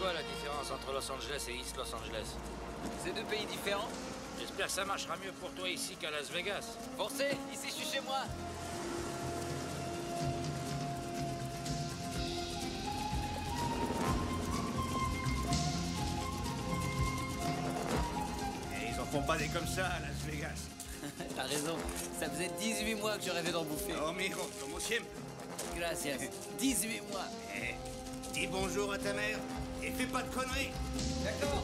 quoi la différence entre Los Angeles et East Los Angeles? C'est deux pays différents? J'espère que ça marchera mieux pour toi ici qu'à Las Vegas. Forcez, ici je suis chez moi. Et ils en font pas des comme ça à Las Vegas. T'as raison, ça faisait 18 mois que je rêvais d'en bouffer. Oh, mijo, como siempre. Gracias. 18 mois. Eh, dis bonjour à ta mère et fais pas de conneries. D'accord.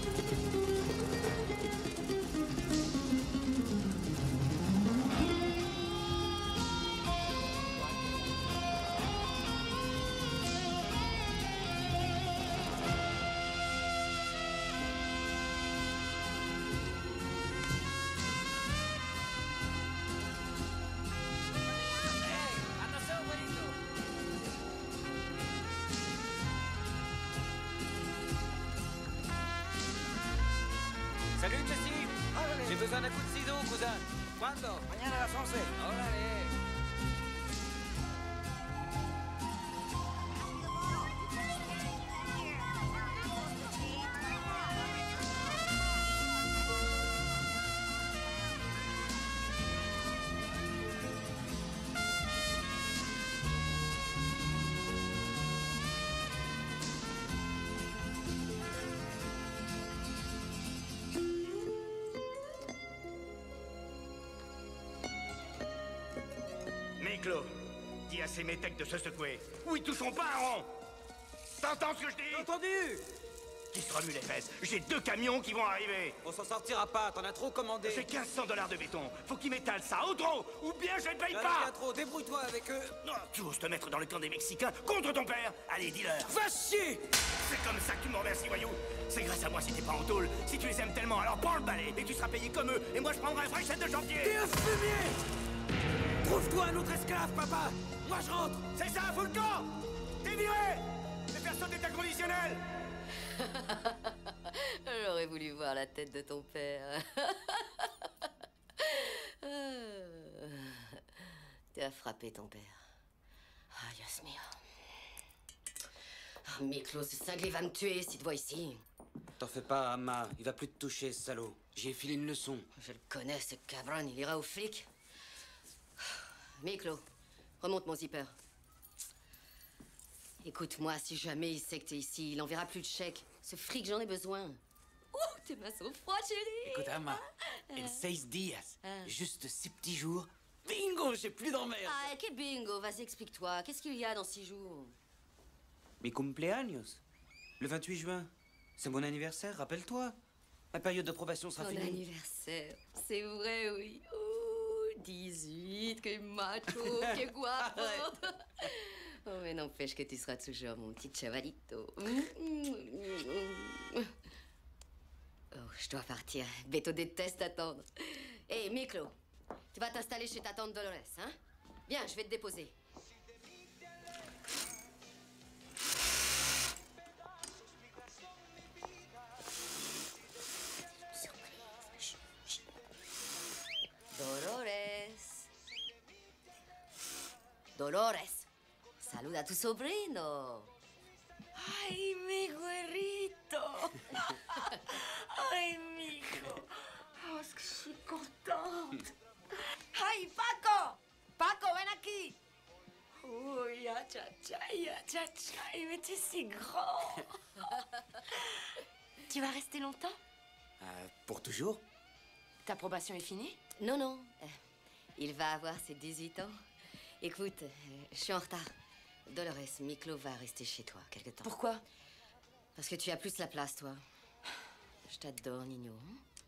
Salut Jesse. J'ai besoin d'un coup de ciseau, cousin. Quando? Mañana a las 11. Órale. Miklo, dis à ces métèques de se secouer. Ou ils toucheront pas un rond. T'entends ce que je dis? Entendu. Qui se remue les fesses. J'ai 2 camions qui vont arriver. On s'en sortira pas, t'en as trop commandé. J'ai 1500 $ de béton. Faut qu'ils m'étalent ça au trop, ou bien je ne paye Y'en a pas. bien trop, débrouille-toi avec eux. Non, tu oses te mettre dans le camp des Mexicains contre ton père. Allez, dis-leur. Va chier. C'est comme ça que tu me remercies, voyou. C'est grâce à moi si t'es pas en tôle. Si tu les aimes tellement, alors prends le balai et tu seras payé comme eux. Et moi, je prendrai un vrai chef de chantier. T'es un fumier. Trouve-toi un autre esclave, papa. Moi, je rentre. C'est ça, fous le camp. T'es viré. Fais faire sauter ta conditionnelle. J'aurais voulu voir la tête de ton père. Tu as frappé ton père. Ah, Dios mío. Ah, Miklo, ce cinglé va me tuer s'il te voit ici. T'en fais pas, Amma. Il va plus te toucher, ce salaud. J'ai filé une leçon. Je le connais, ce cabron. Il ira aux flics. Miklo, remonte mon zipper. Écoute-moi, si jamais il sait que t'es ici, il enverra plus de chèques. Ce fric, j'en ai besoin. Ouh, tes mains sont froides, chérie. Écoute, Amma, en 6 días, juste 6 petits jours, bingo, j'ai plus d'emmerde. Ah, quel bingo. Vas-y, explique-toi. Qu'est-ce qu'il y a dans 6 jours? Mi cumpleaños, le 28 juin. C'est mon anniversaire, rappelle-toi. Ma période de probation sera Ton finie. anniversaire. C'est vrai, oui. Oh, 18, que macho, que guapo. Oh, mais n'empêche que tu seras toujours mon petit chavalito. Oh, je dois partir. Beto déteste attendre. Hé, Miklo, tu vas t'installer chez ta tante Dolores, hein? Viens, je vais te déposer. Dolores. Dolores. Saluda a tu sobrino. Ay, mi güerito. Ay, mijo. Oh, es que je suis contente. Ay, Paco. Paco, ven aquí. Uy, ya, mais tu es si grand. Tu vas rester longtemps? Pour toujours? Ta probation est finie? Non, non. Il va avoir ses 18 ans. Écoute, je suis en retard. Dolores, Miklo va rester chez toi quelque temps. Pourquoi? Parce que tu as plus la place, toi. Je t'adore, Nino.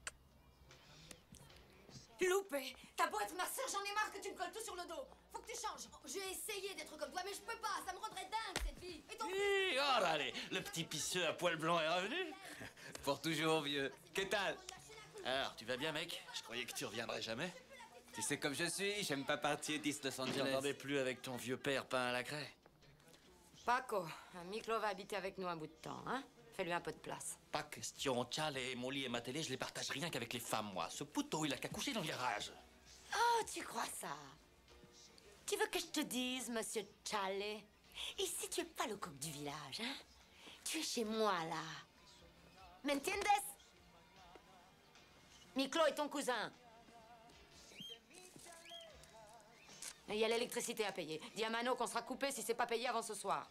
Loupé! T'as beau être ma sœur, j'en ai marre que tu me colles tout sur le dos. Faut que tu changes. J'ai essayé d'être comme toi, mais je peux pas. Ça me rendrait dingue, cette vie. Et ton... Hi, oh là, le petit pisseux à poil blanc est revenu. Pour toujours, vieux. Que tal? Alors, tu vas bien, mec? Je croyais que tu reviendrais jamais. Tu sais comme je suis, j'aime pas partir d'East Los Je n'entendais Angeles. plus avec ton vieux père peint à la craie. Paco, Miklo va habiter avec nous un bout de temps, hein? Fais-lui un peu de place. Pas question, Tchal et mon lit et ma télé, je les partage rien qu'avec les femmes, moi. Ce poteau, il a qu'à coucher dans le garage. Oh, tu crois ça? Tu veux que je te dise, monsieur Chalet? Ici, tu es pas le coq du village, hein? Tu es chez moi, là. ¿Me entiendes? Miklo est ton cousin. Et il y a l'électricité à payer. Dis à Mano qu'on sera coupé si c'est pas payé avant ce soir.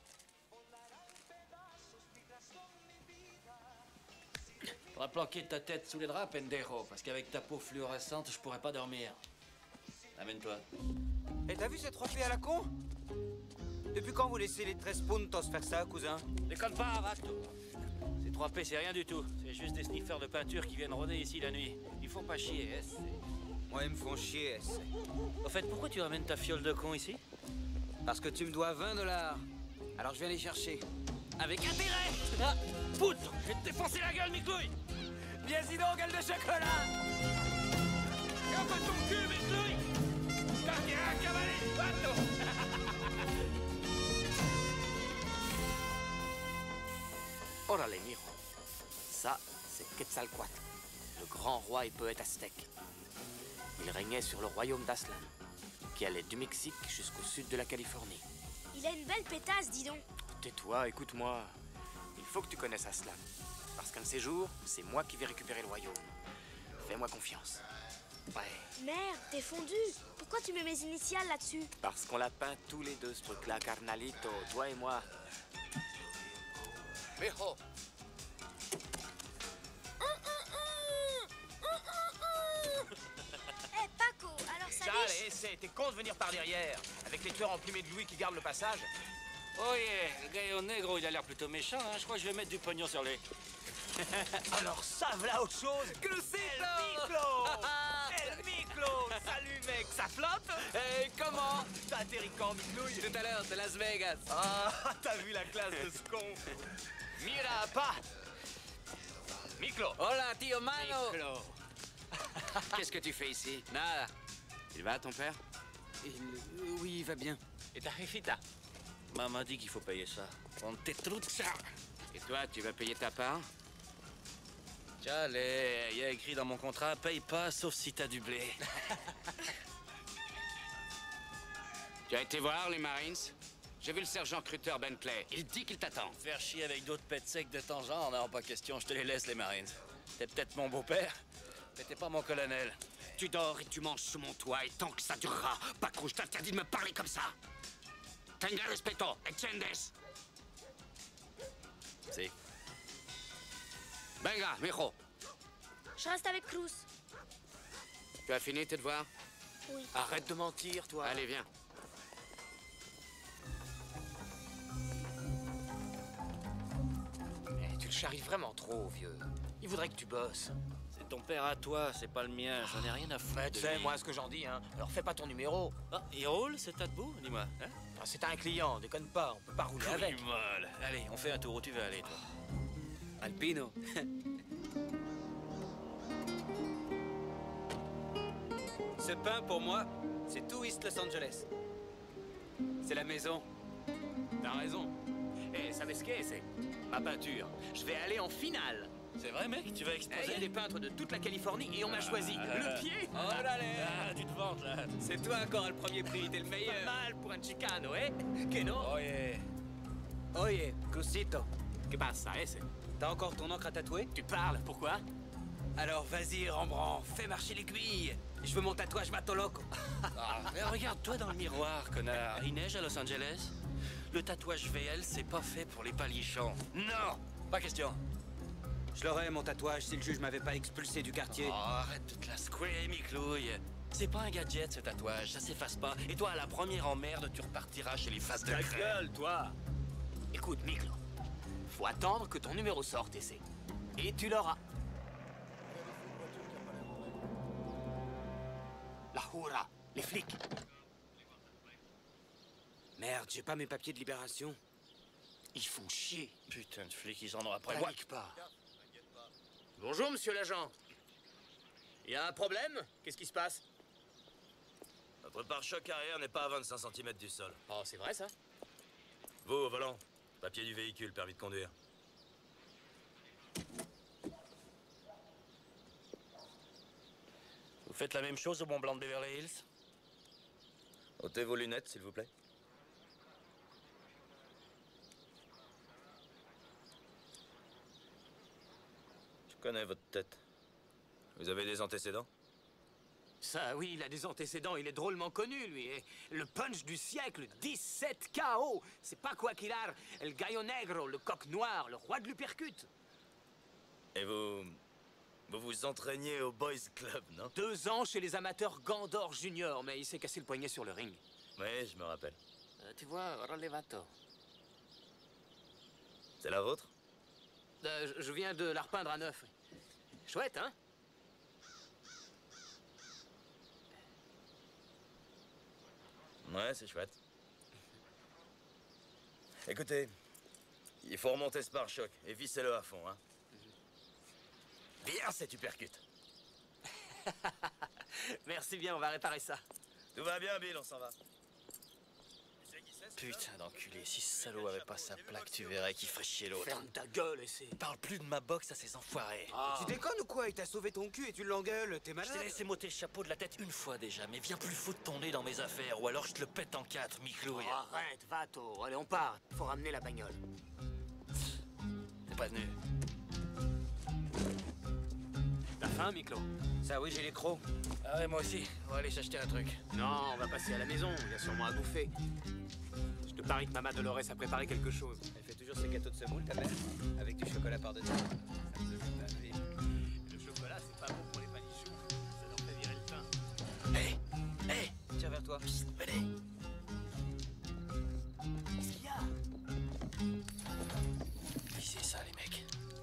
Faudra planquer ta tête sous les draps, pendejo, parce qu'avec ta peau fluorescente, je pourrais pas dormir. Amène-toi. Et t'as vu cette 3P à la con? Depuis quand vous laissez les 13 puntos faire ça, cousin? Déconne pas, Vasto. Ces 3P, c'est rien du tout. C'est juste des sniffeurs de peinture qui viennent rôder ici la nuit. Ils font pas chier, hein. Moi, ils me font chier, S. Au fait, pourquoi tu ramènes ta fiole de con ici? Parce que tu me dois 20 $. Alors je vais les chercher. Avec intérêt! Ah, poutre! Je vais te défoncer la gueule, Miclouille! Viens-y donc, gueule de chocolat. Tiens pas ton cul, Miclouille! Cardiac, cavalier, Vasto! Órale, mijo. Ça, c'est Quetzalcoatl, le grand roi et poète aztèque. Il régnait sur le royaume d'Aztlán, qui allait du Mexique jusqu'au sud de la Californie. Il a une belle pétasse, dis donc. Tais-toi, écoute-moi. Il faut que tu connaisses Aztlán. Parce qu'un de ces jours, c'est moi qui vais récupérer le royaume. Fais-moi confiance. Ouais. Merde, t'es fondu. Pourquoi tu mets mes initiales là-dessus? Parce qu'on l'a peint tous les deux, ce truc-là, carnalito, toi et moi. Mijo. Eh, Paco, alors ça Charles, liche? essaie, t'es con de venir par derrière. Avec les tueurs emplumés de Louis qui gardent le passage. Oh yeah, le gars au négro, il a l'air plutôt méchant, hein. Je crois que je vais mettre du pognon sur lui. Alors ça, voilà autre chose. Crucito. El Miclo. El Miclo. Salut mec, ça flotte? Hey, comment? T'as atterri quand, Miclouille? Tout à l'heure, de Las Vegas. Ah, t'as vu la classe de ce con? Mira, pas. Miclo. Hola, tío Mano. Miclo. Qu'est-ce que tu fais ici? Nada. Il va, ton père? Oui, il va bien. Et ta jefita? Maman dit qu'il faut payer ça. On ça. Et toi, tu vas payer ta part? Allez, il y a écrit dans mon contrat, paye pas sauf si t'as du blé. Tu as été voir les Marines? J'ai vu le sergent Cruter Bentley. Il dit qu'il t'attend. Faire chier avec d'autres pets secs de ton genre, non, pas question, je te les laisse, les Marines. T'es peut-être mon beau-père, mais t'es pas mon colonel. Tu dors et tu manges sous mon toit, et tant que ça durera, Paco, je t'interdis de me parler comme ça. Tenga respeto, entiendes? Si. Venga, mijo. Je reste avec Cruz. Tu as fini tes devoirs? Oui. Arrête de mentir, toi. Allez, viens. Tu le charries vraiment trop, vieux. Il voudrait que tu bosses. C'est ton père à toi, c'est pas le mien. J'en ai rien à foutre de Tu sais, lui. moi, ce que j'en dis, hein. Alors fais pas ton numéro. Ah, il roule, c'est à debout, dis-moi. Hein? Ah, c'est un client, déconne pas, on peut pas rouler avec. Oui, molle. Allez, on fait un tour où tu veux aller, toi. Alpino. Ce pain, pour moi, c'est tout East Los Angeles. C'est la maison. T'as raison. Eh, sabes qué, c'est ma peinture. Je vais aller en finale. C'est vrai, mec? Tu vas Il y exposer? a des peintres de toute la Californie et on m'a choisi. Le pied. Oh là là. Ah, tu te vantes, là. C'est toi encore le premier prix, t'es le Pas meilleur. mal pour un chicano, eh? Que no? Oh yeah. Oye, Crucito. Que passa, eh, c'est... T'as encore ton encre à tatouer? Tu parles, pourquoi? Alors vas-y, Rembrandt, fais marcher l'aiguille. Je veux mon tatouage Mato Loco. Ah, mais regarde-toi dans le miroir, connard. Il neige à Los Angeles? Le tatouage VL, c'est pas fait pour les palichons. Non! Pas question. Je l'aurais, mon tatouage, si le juge m'avait pas expulsé du quartier. Oh, arrête de te la secouer, Miclouille. C'est pas un gadget, ce tatouage. Ça s'efface pas. Et toi, à la première emmerde, tu repartiras chez les faces de Ta crème. gueule, toi. Écoute, Miklo. Faut attendre que ton numéro sorte, et c'est... Et tu l'auras. La Jura, les flics. Merde, j'ai pas mes papiers de libération. Ils font chier. Putain de flics, ils en ont après. Panique pas. Bonjour, monsieur l'agent. Il y a un problème? Qu'est-ce qui se passe? Notre pare-choc arrière n'est pas à 25 cm du sol. Oh, c'est vrai, ça? Vous, au volant. Papier du véhicule, permis de conduire. Vous faites la même chose au Mont Blanc de Beverly Hills? Ôtez vos lunettes, s'il vous plaît. connais votre tête. Vous avez des antécédents? Ça, oui, il a des antécédents, il est drôlement connu, lui. Et le punch du siècle, 17 KO. C'est pas quoi qu'il a. El Gallo Negro, le coq noir, le roi de l'uppercut. Et vous vous entraîniez au Boys Club, non? 2 ans chez les amateurs Gandor Junior, mais il s'est cassé le poignet sur le ring. Oui, je me rappelle. Tu vois, relevato. C'est la vôtre? Je viens de la repeindre à neuf. Chouette, hein? Ouais, c'est chouette. Écoutez, il faut remonter ce pare-choc et vissez-le à fond, hein. Bien, cet uppercut. Merci bien, on va réparer ça. Tout va bien, Bill, on s'en va. Putain d'enculé, si ce salaud avait pas sa plaque, tu verrais qu'il ferait chier l'autre. Ferme ta gueule, essaie. Parle plus de ma boxe à ces enfoirés. Tu déconnes ou quoi? Il t'a sauvé ton cul et tu l'engueules, t'es Je malade? t'ai laissé m'ôter le chapeau de la tête une fois déjà, mais viens plus foutre ton nez dans mes affaires, ou alors je te le pète en 4, mi-clouille. Arrête, Vato. Allez, on part. Faut ramener la bagnole. T'es pas venu. T'as faim, Miklo? Ça oui, j'ai les crocs. Ah ouais, moi aussi. On va aller s'acheter un truc. Non, on va passer à la maison. Il y a sûrement à bouffer. Je te parie que Maman Dolores a préparé quelque chose. Elle fait toujours ses gâteaux de semoule, ta mère, avec du chocolat par-dessus. Ça me fait pas lever. Le chocolat, c'est pas bon pour les panichons. Ça leur fait virer le teint. Hé, hé, Tiens vers toi. psst, venez. Qu'est-ce qu'il y a? Qui c'est ça, les mecs?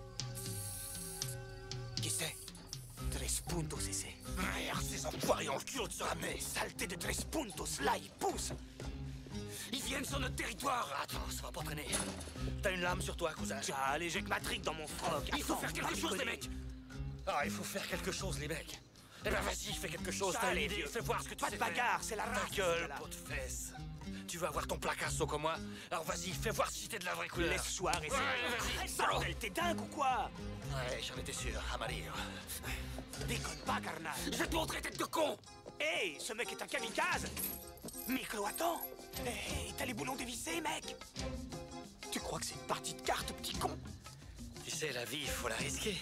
Qui c'est? Tres puntos, essaie. Merde, ces enfoirés ont le culot de se ramener. Saleté de Tres puntos, là, ils poussent. Ils viennent sur notre territoire. Attends, ça va pas traîner. T'as une lame sur toi, cousin. Tiens, allez, j'ai que ma trique dans mon froc. Il faut Attends, faire quelque pas chose, les déconner. mecs. Ah, il faut faire quelque chose, les mecs. Eh ben vas-y, fais quelque chose. Ça, T'as une les idée, vieux. fais voir ce que tu Pas sais de bagarre, c'est la faire. race, Ta gueule, c'est la- peau de fesse. Tu veux avoir ton placasso comme moi? Alors vas-y, fais voir si t'es de la vraie couleur. Laisse-moi rester. Ouais, vas-y. Arrête, bordel, t'es dingue ou quoi? Ouais, j'en étais sûr, Amarillo. Déconne pas, carnal. Je vais te montrer, tête de con. Hey, ce mec est un kamikaze. Miklo, attends. Hey, t'as les boulons dévissés, mec. Tu crois que c'est une partie de cartes, petit con? Tu sais, la vie, il faut la risquer.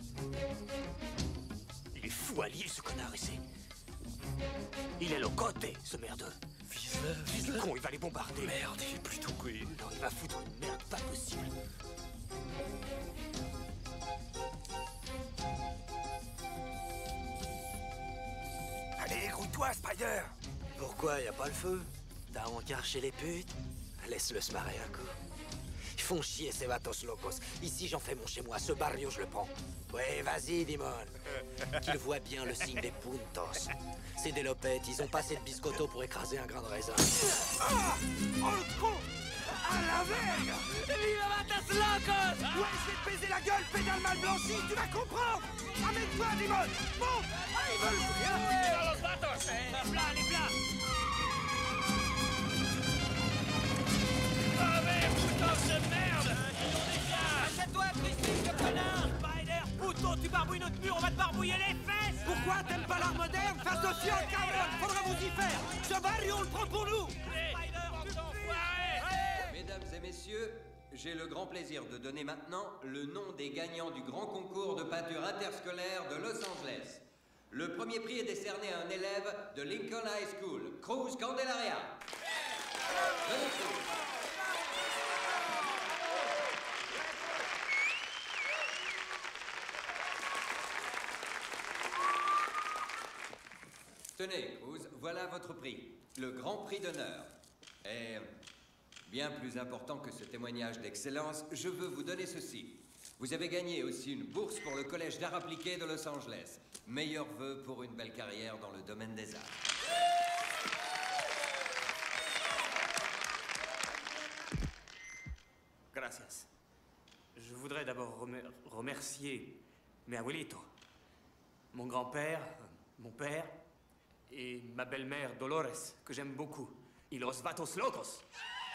Il est fou allié, ce connard, ici. Il est locote, ce merdeux. Vise-le, Du vise-le. con, il va les bombarder. Merde, il est plutôt couillu. Non, il va foutre une merde pas possible. Allez, grouille-toi, Spider. Pourquoi y a pas le feu? T'as encart chez les putes? Laisse-le se marrer un coup. Ils font chier ces vatos locos. Ici, j'en fais mon chez moi. Ce barrio, je le prends. Ouais, vas-y, Dimon. Qu'ils voient bien le signe des puntos. C'est des lopettes. Ils ont pas assez de biscotto pour écraser un grain de raisin. Ah! Oh, le con! À la vergue! Viva vatos locos! Ouais, je vais te baiser la gueule, pédale mal blanchie, tu vas comprendre! Amène-toi, Dimon! Bon! Ah, ils veulent rien! Les plats, les plats! Ah merde, putain de merde! Achète-toi, Christine, le connard! Spider, puto, tu barbouilles notre mur, on va te barbouiller les fesses! Pourquoi t'aimes pas l'art moderne? Face de fiole, cabron! Faudra vous y faire! Ce baril, on le prend pour nous! Mesdames et messieurs, j'ai le grand plaisir de donner maintenant le nom des gagnants du grand concours de peinture interscolaire de Los Angeles. Le premier prix est décerné à un élève de Lincoln High School, Cruz Candelaria. Venez, Cruz. Tenez, Cruz, voilà votre prix, le grand prix d'honneur. Et bien plus important que ce témoignage d'excellence, je veux vous donner ceci. Vous avez gagné aussi une bourse pour le Collège d'Art Appliqué de Los Angeles. Meilleurs vœux pour une belle carrière dans le domaine des arts. Gracias. Je voudrais d'abord remercier mes abuelitos, mon grand-père, mon père et ma belle-mère Dolores, que j'aime beaucoup. Y los vatos locos.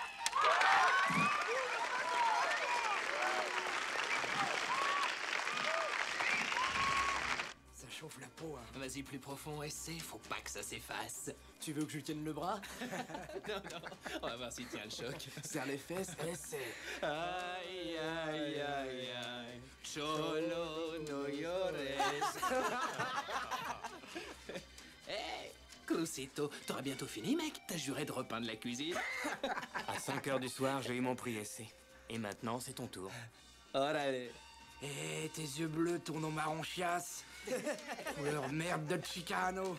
Ça chauffe la peau, hein. Vas-y, plus profond, essaie, faut pas que ça s'efface. Tu veux que je tienne le bras? Non, non, on va voir s'il tient le choc. Serre les fesses, essaie. Aïe, aïe, aïe, aïe. Cholo, no llores. Hé, Crucito, t'auras bientôt fini, mec. T'as juré de repeindre la cuisine. À 5 heures du soir, j'ai eu mon prix essai. Et maintenant, c'est ton tour. Orale. Eh, tes yeux bleus tournent au marron chiasse. Couleur merde de Chicano.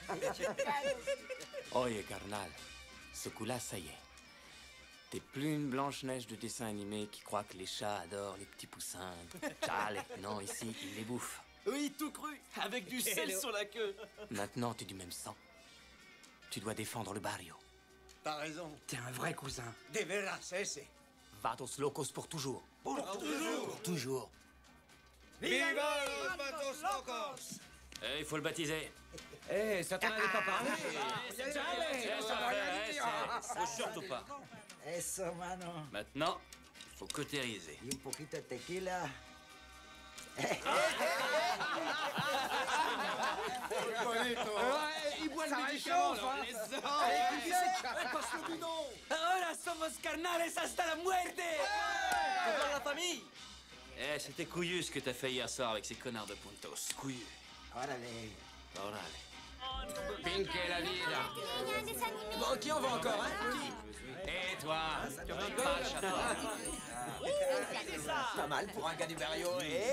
Oye, carnal. Ce coup-là, ça y est. T'es plus une Blanche-Neige de dessin animé qui croit que les chats adorent les petits poussins. Chale, non, ici, ils les bouffent. Oui, tout cru, avec du sel sur la queue. Maintenant, t'es du même sang. Tu dois défendre le barrio. T'as raison. T'es un vrai cousin. De veras, ese. Vatos locos pour toujours. Pour toujours. Pour toujours. Viva los vatos locos! Il faut le baptiser. Eh, ça t'en avait pas parlé. Surtout pas. Eso, mano. Maintenant, il faut cautériser. Y un poquito de tequila. Il boit le médicament, Ahora somos carnales hasta la muerte. Pour la famille. Eh, c'était couillu ce que t'as fait hier soir avec ces connards de Puntos. Couillu. Órale. Orale. Pinque la vida. Bon, qui en va encore, hein? Et toi? Pas mal pour un gars du barrio.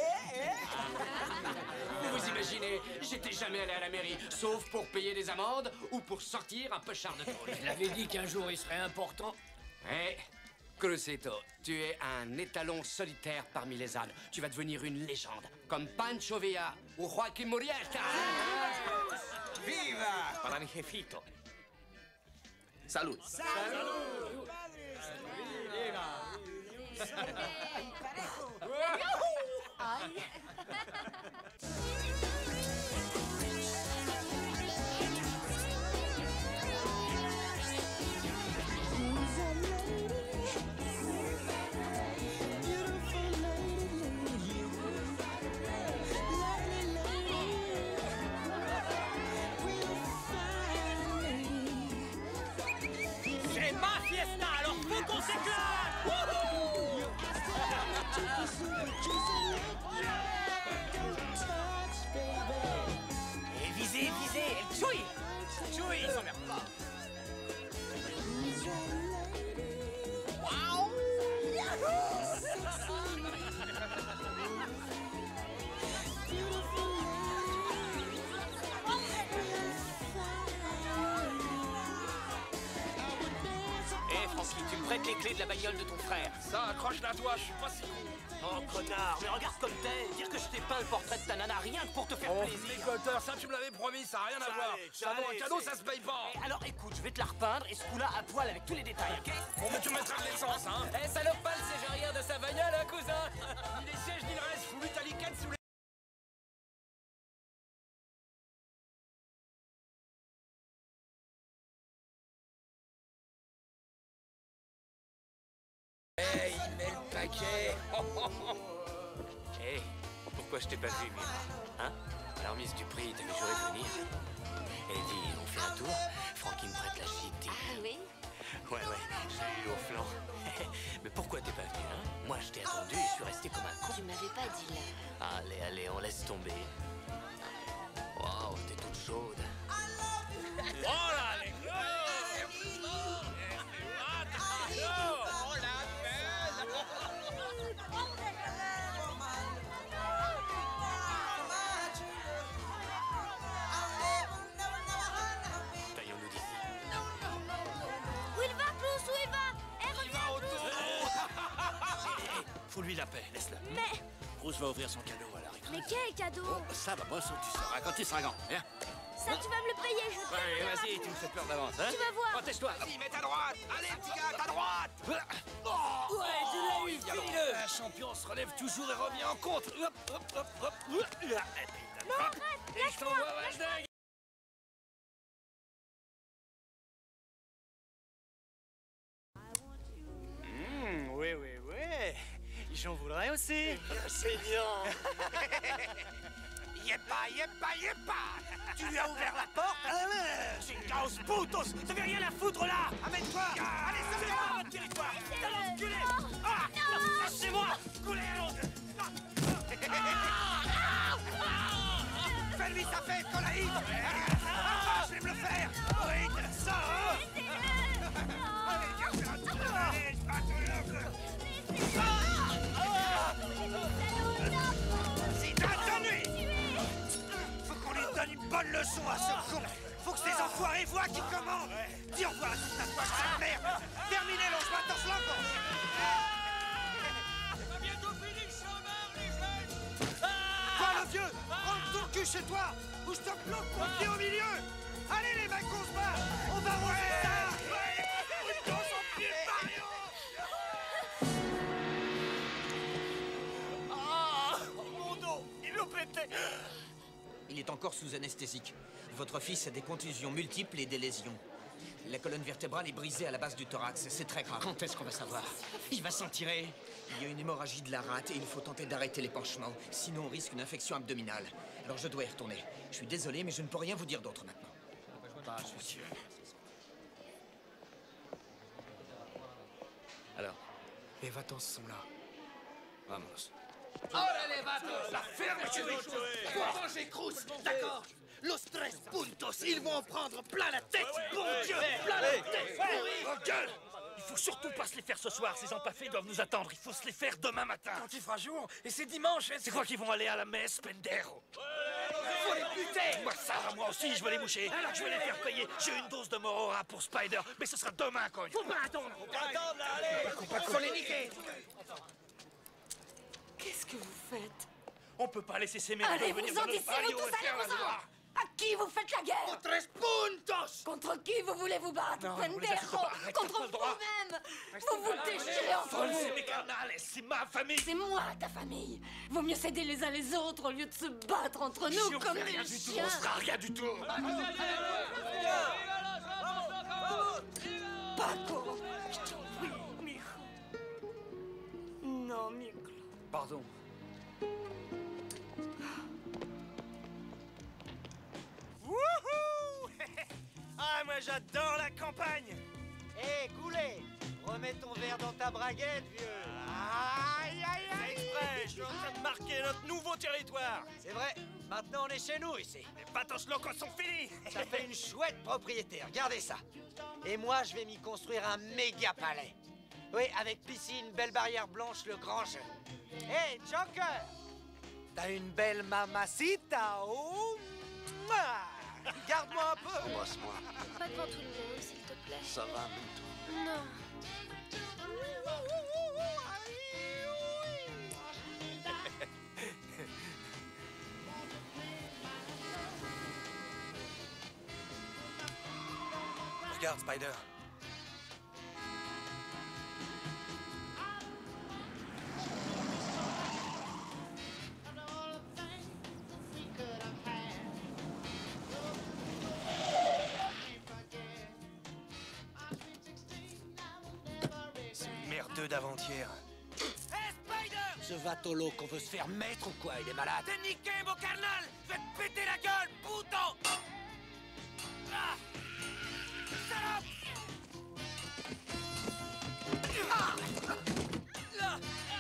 Vous vous imaginez, j'étais jamais allé à la mairie, sauf pour payer des amendes ou pour sortir un pochard de tôle. Je l'avais dit qu'un jour il serait important. Eh, Crucito, tu es un étalon solitaire parmi les ânes. Tu vas devenir une légende, comme Pancho Villa ou Joaquín Murrieta. Viva! Para mi jefito. Salud. C'est ma fiesta, alors faut qu'on s'éclate! Wouhou! Et visez, el Chuy! Chuy, il s'emmerde pas. Eh, Francky, tu me prêtes les clés de la bagnole de ton frère. Ça, accroche-la toi, je suis pas si con. Oh, connard, mais regarde comme t'es. Dire que je t'ai peint le portrait de ta nana rien que pour te faire plaisir. Décoteur, ça tu me l'avais promis, ça a rien à voir. Ça, bon, un cadeau, ça se paye pas. Eh, alors écoute, je vais te la repeindre et ce coup-là à poil avec tous les détails, ok? Bon, mais tu mettras de l'essence, hein. Eh, salopal, c'est rien de sa bagnole, hein, cousin? Ni les sièges, ni le reste, fous l'italicane sous les... Eh, il met le paquet. Hé, pourquoi je t'ai pas vu, Mira? Hein? Alors, Miss Dupri, t'avais juré de venir. Elle dit, on fait un tour. Francky me prête la chite. Ah oui? Ouais, je l'ai eu au flanc. Mais pourquoi t'es pas venu, hein? Moi, je t'ai attendu et je suis resté comme un con. Tu m'avais pas dit là. Allez, on laisse tomber. Waouh, t'es toute chaude. Oh là, les Taillons-nous d'ici. Où il va, Clous? Où il va? Eh, reviens, Clous! Fous lui la paix, laisse-le. Mais... Bruce va ouvrir son cadeau à la récré. Mais quel cadeau? Ça va, boss, tu sauras quand tu seras grand. Viens. Ça, tu vas me le payer, je te Allez, le vas-y, tu me fais peur d'avance, hein? Tu vas voir. Protège-toi. Vas-y, mets ta droite. Allez, petit gars, ta droite. Ouais, tu l'as eu, finis-le. Un champion se relève toujours et revient en contre. Hop. Non, arrête, Et je t'envoie vache dingue. Oui. J'en voudrais aussi. C'est bien. Yeppa. Tu lui as ouvert la porte? Chingaos putos. T'avais rien à foutre là. Amène-toi. Allez, c'est moi votre territoire. T'as l'enculé. Ah, lâchez-moi. Coulez à l'autre. Je vais me le faire. Oui, ça, hein. Allez, viens faire un tour. Allez, je bats tout le... Si t'as donné. Faut qu'on lui donne une bonne leçon à ce con. Faut que ces enfoirés voient qui commande. Dis au revoir à toute ta poche, cette merde. Terminez Los Vatos Locos. C'est bientôt fini le chômeur, les jeunes. Toi, le vieux, rentre ton cul chez toi, ou je te bloque mon pied au milieu. Allez, les mecs, on se bat. On va ranger ça. Dans son pied, Mario. Ah, mon dos, il l'ont pété. Il est encore sous anesthésique. Votre fils a des contusions multiples et des lésions. La colonne vertébrale est brisée à la base du thorax. C'est très grave. Quand est-ce qu'on va savoir? Il va s'en tirer. Il y a une hémorragie de la rate et il faut tenter d'arrêter l'épanchement. Sinon, on risque une infection abdominale. Alors, je dois y retourner. Je suis désolé, mais je ne peux rien vous dire d'autre maintenant. Pas de souci. Alors, Les Vatos sont là. vamos. Oh là, les Vatos. La fermeture des choses. Pour manger Cruz, d'accord. Los tres puntos, ils vont en prendre plein la tête. Bon Dieu, plein la tête. Oh, gueule. Il faut surtout pas se les faire ce soir. Ces empaffés doivent nous attendre. Il faut se les faire demain matin. Quand il fera jour. Et c'est dimanche. C'est quoi qu'ils vont aller à la messe, Pendero? Faut les buter. Moi ça, moi aussi, je veux les moucher. Alors je vais les faire payer. J'ai une dose de Morora pour Spider. Mais ce sera demain, cogne. Faut pas attendre. Faut pas attendre, allez. Faut les niquer. Qu'est-ce que vous faites? On peut pas laisser ces merdes Allez, venir vous en dans notre d'ici, barrio vous tous, et faire la allez-vous-en. loi. À qui vous faites la guerre? Tres puntos. Contre qui vous voulez vous battre, Non, vous les assistez Pendero? pas. Arrête, Contre t'as pas le droit. vous-même. Vous vous déchirez entre Folle, c'est vous. mes carnales, c'est ma famille. C'est moi, ta famille. Vaut mieux s'aider les uns les autres au lieu de se battre entre nous Si on comme fait des rien du tout, chiens. on sera rien du tout. Paco, je t'en prie, mijo. Non, mijo. Pardon. Wouhou. Ah, moi j'adore la campagne. Hé, Goulet, remets ton verre dans ta braguette, vieux. Aïe, aïe, aïe. C'est exprès, je suis en train de marquer notre nouveau territoire. C'est vrai, maintenant on est chez nous ici. Les Vatos Locos sont finis. Ça fait une chouette propriété, regardez ça. Et moi, je vais m'y construire un méga palais. Oui, avec piscine, belle barrière blanche, le grand jeu. Hé, Joker, t'as une belle mamacita, oh. Garde-moi un peu. Embrasse-moi. Pas devant tout le monde, s'il te plaît. Ça va, Mento? Non. Regarde, Spider. C'est une merdeux d'avant-hier. Ce Vato Loco veut se faire mettre ou quoi? Il est malade. T'es niqué, mon carnal. Je vais te péter la gueule, puto. Ah. Salope. Ah. Ah.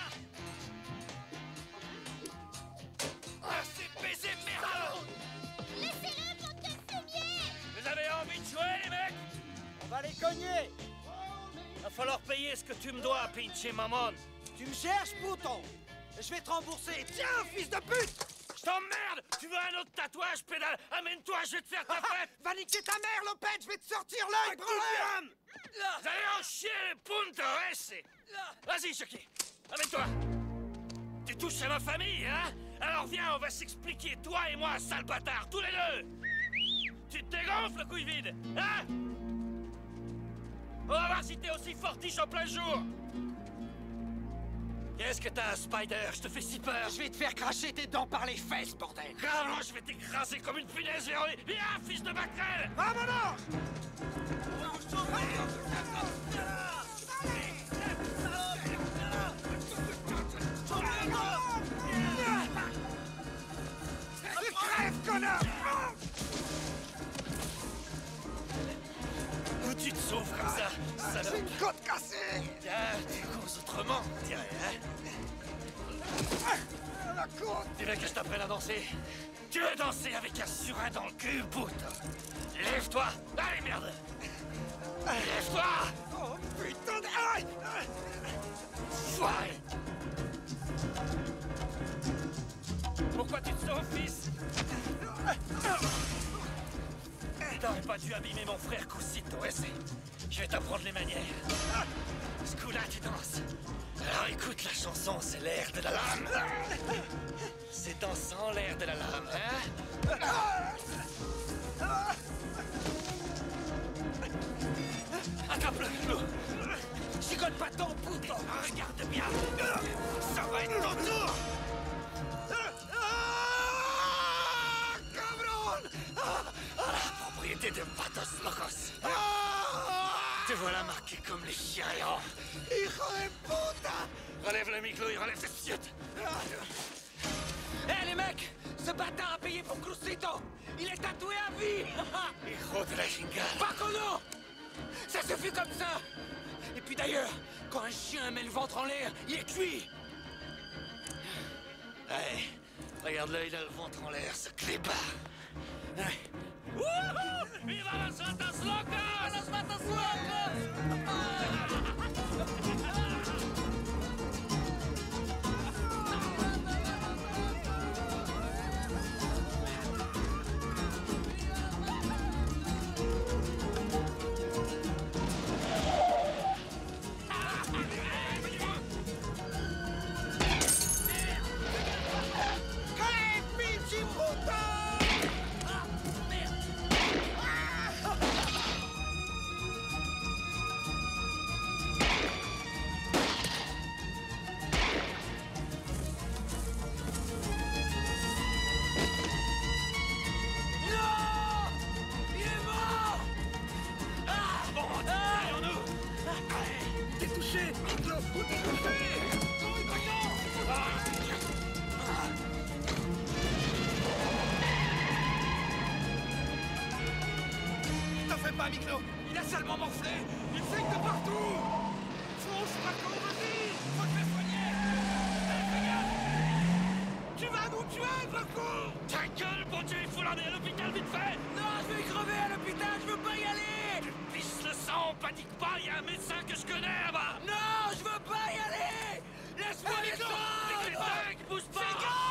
Ah, c'est baisé, merde. Laissez-le, bande de fumier. Vous avez envie de jouer, les mecs? On va les cogner. Va falloir payer ce que tu me dois, pinche mamon. Tu me cherches, pouton? Je vais te rembourser. Tiens, fils de pute! Je t'emmerde. Tu veux un autre tatouage, pédale? Amène-toi, je vais te faire ta fête. Va niquer ta mère, Lopette! Je vais te sortir l'œil, branleur! Vous allez en chier, les puntos, c'est... Vas-y, Chucky, amène-toi. Tu touches à ma famille, hein? Alors viens, on va s'expliquer, toi et moi, sale bâtard, tous les deux. Tu te dégonfles, le couille vide, hein? On va voir si t'es aussi fortiche en plein jour. Qu'est-ce que t'as, Spider? Je te fais si peur. Je vais te faire cracher tes dents par les fesses, bordel! Alors, je vais t'écraser comme une punaise vérolée. Viens, fils de maquerelle! Vamonos! Crève, connard! Où tu te sauves comme ça, salope? J'ai une côte cassée! Tiens, tu causes autrement, dirais, hein? Tu veux que je t'apprenne à danser? Tu veux danser avec un surin dans le cul, putain? Lève-toi! Allez, merde! Lève-toi! Oh, putain de... Aïe! Foiré! Pourquoi tu te sauves, fils? T'aurais pas dû abîmer mon frère Cusito, essaie. Je vais t'apprendre les manières. Ce coup-là, tu danses. Alors écoute la chanson, c'est l'air de la lame. C'est dansant, l'air de la lame, hein? Attrape-le, Clou. Chicote pas ton pouton. Regarde bien. Ça va être ton tour. Cabron! La propriété de Vatos Locos. Te voilà marqué comme les chiens errants. Hijo de puta! Relève le micro et relève cette chiotte. Hé les mecs! Ce bâtard a payé pour Crucito! Il est tatoué à vie! Hijo de la chingada! Paco, non! Ça se fait comme ça! Et puis d'ailleurs, quand un chien met le ventre en l'air, il est cuit! Hey, regarde-le, il a le ventre en l'air, ce clébard! Hey. Wouhou! Viva los Vatos Locos! Los Vatos Locos! Il a seulement morflé! Il flique de partout! Fonce, Paco, vas-y! Faut te faire soigner! Regarde! Tu vas nous tuer, Paco! Ta gueule, bon Dieu, il faut l'emmener à l'hôpital vite fait! Non, je vais crever à l'hôpital, je veux pas y aller! Tu pisses le sang, panique pas, il y a un médecin que je connais là-bas! Non, je veux pas y aller! Laisse-moi les gens! Les dingues, bouge pas!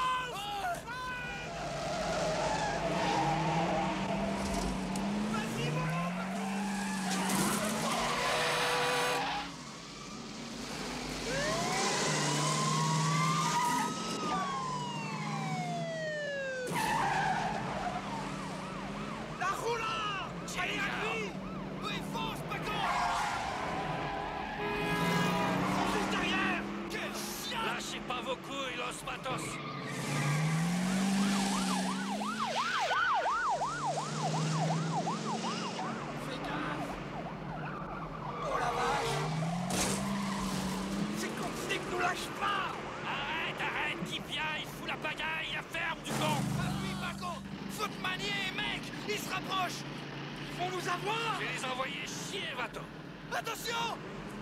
Attention!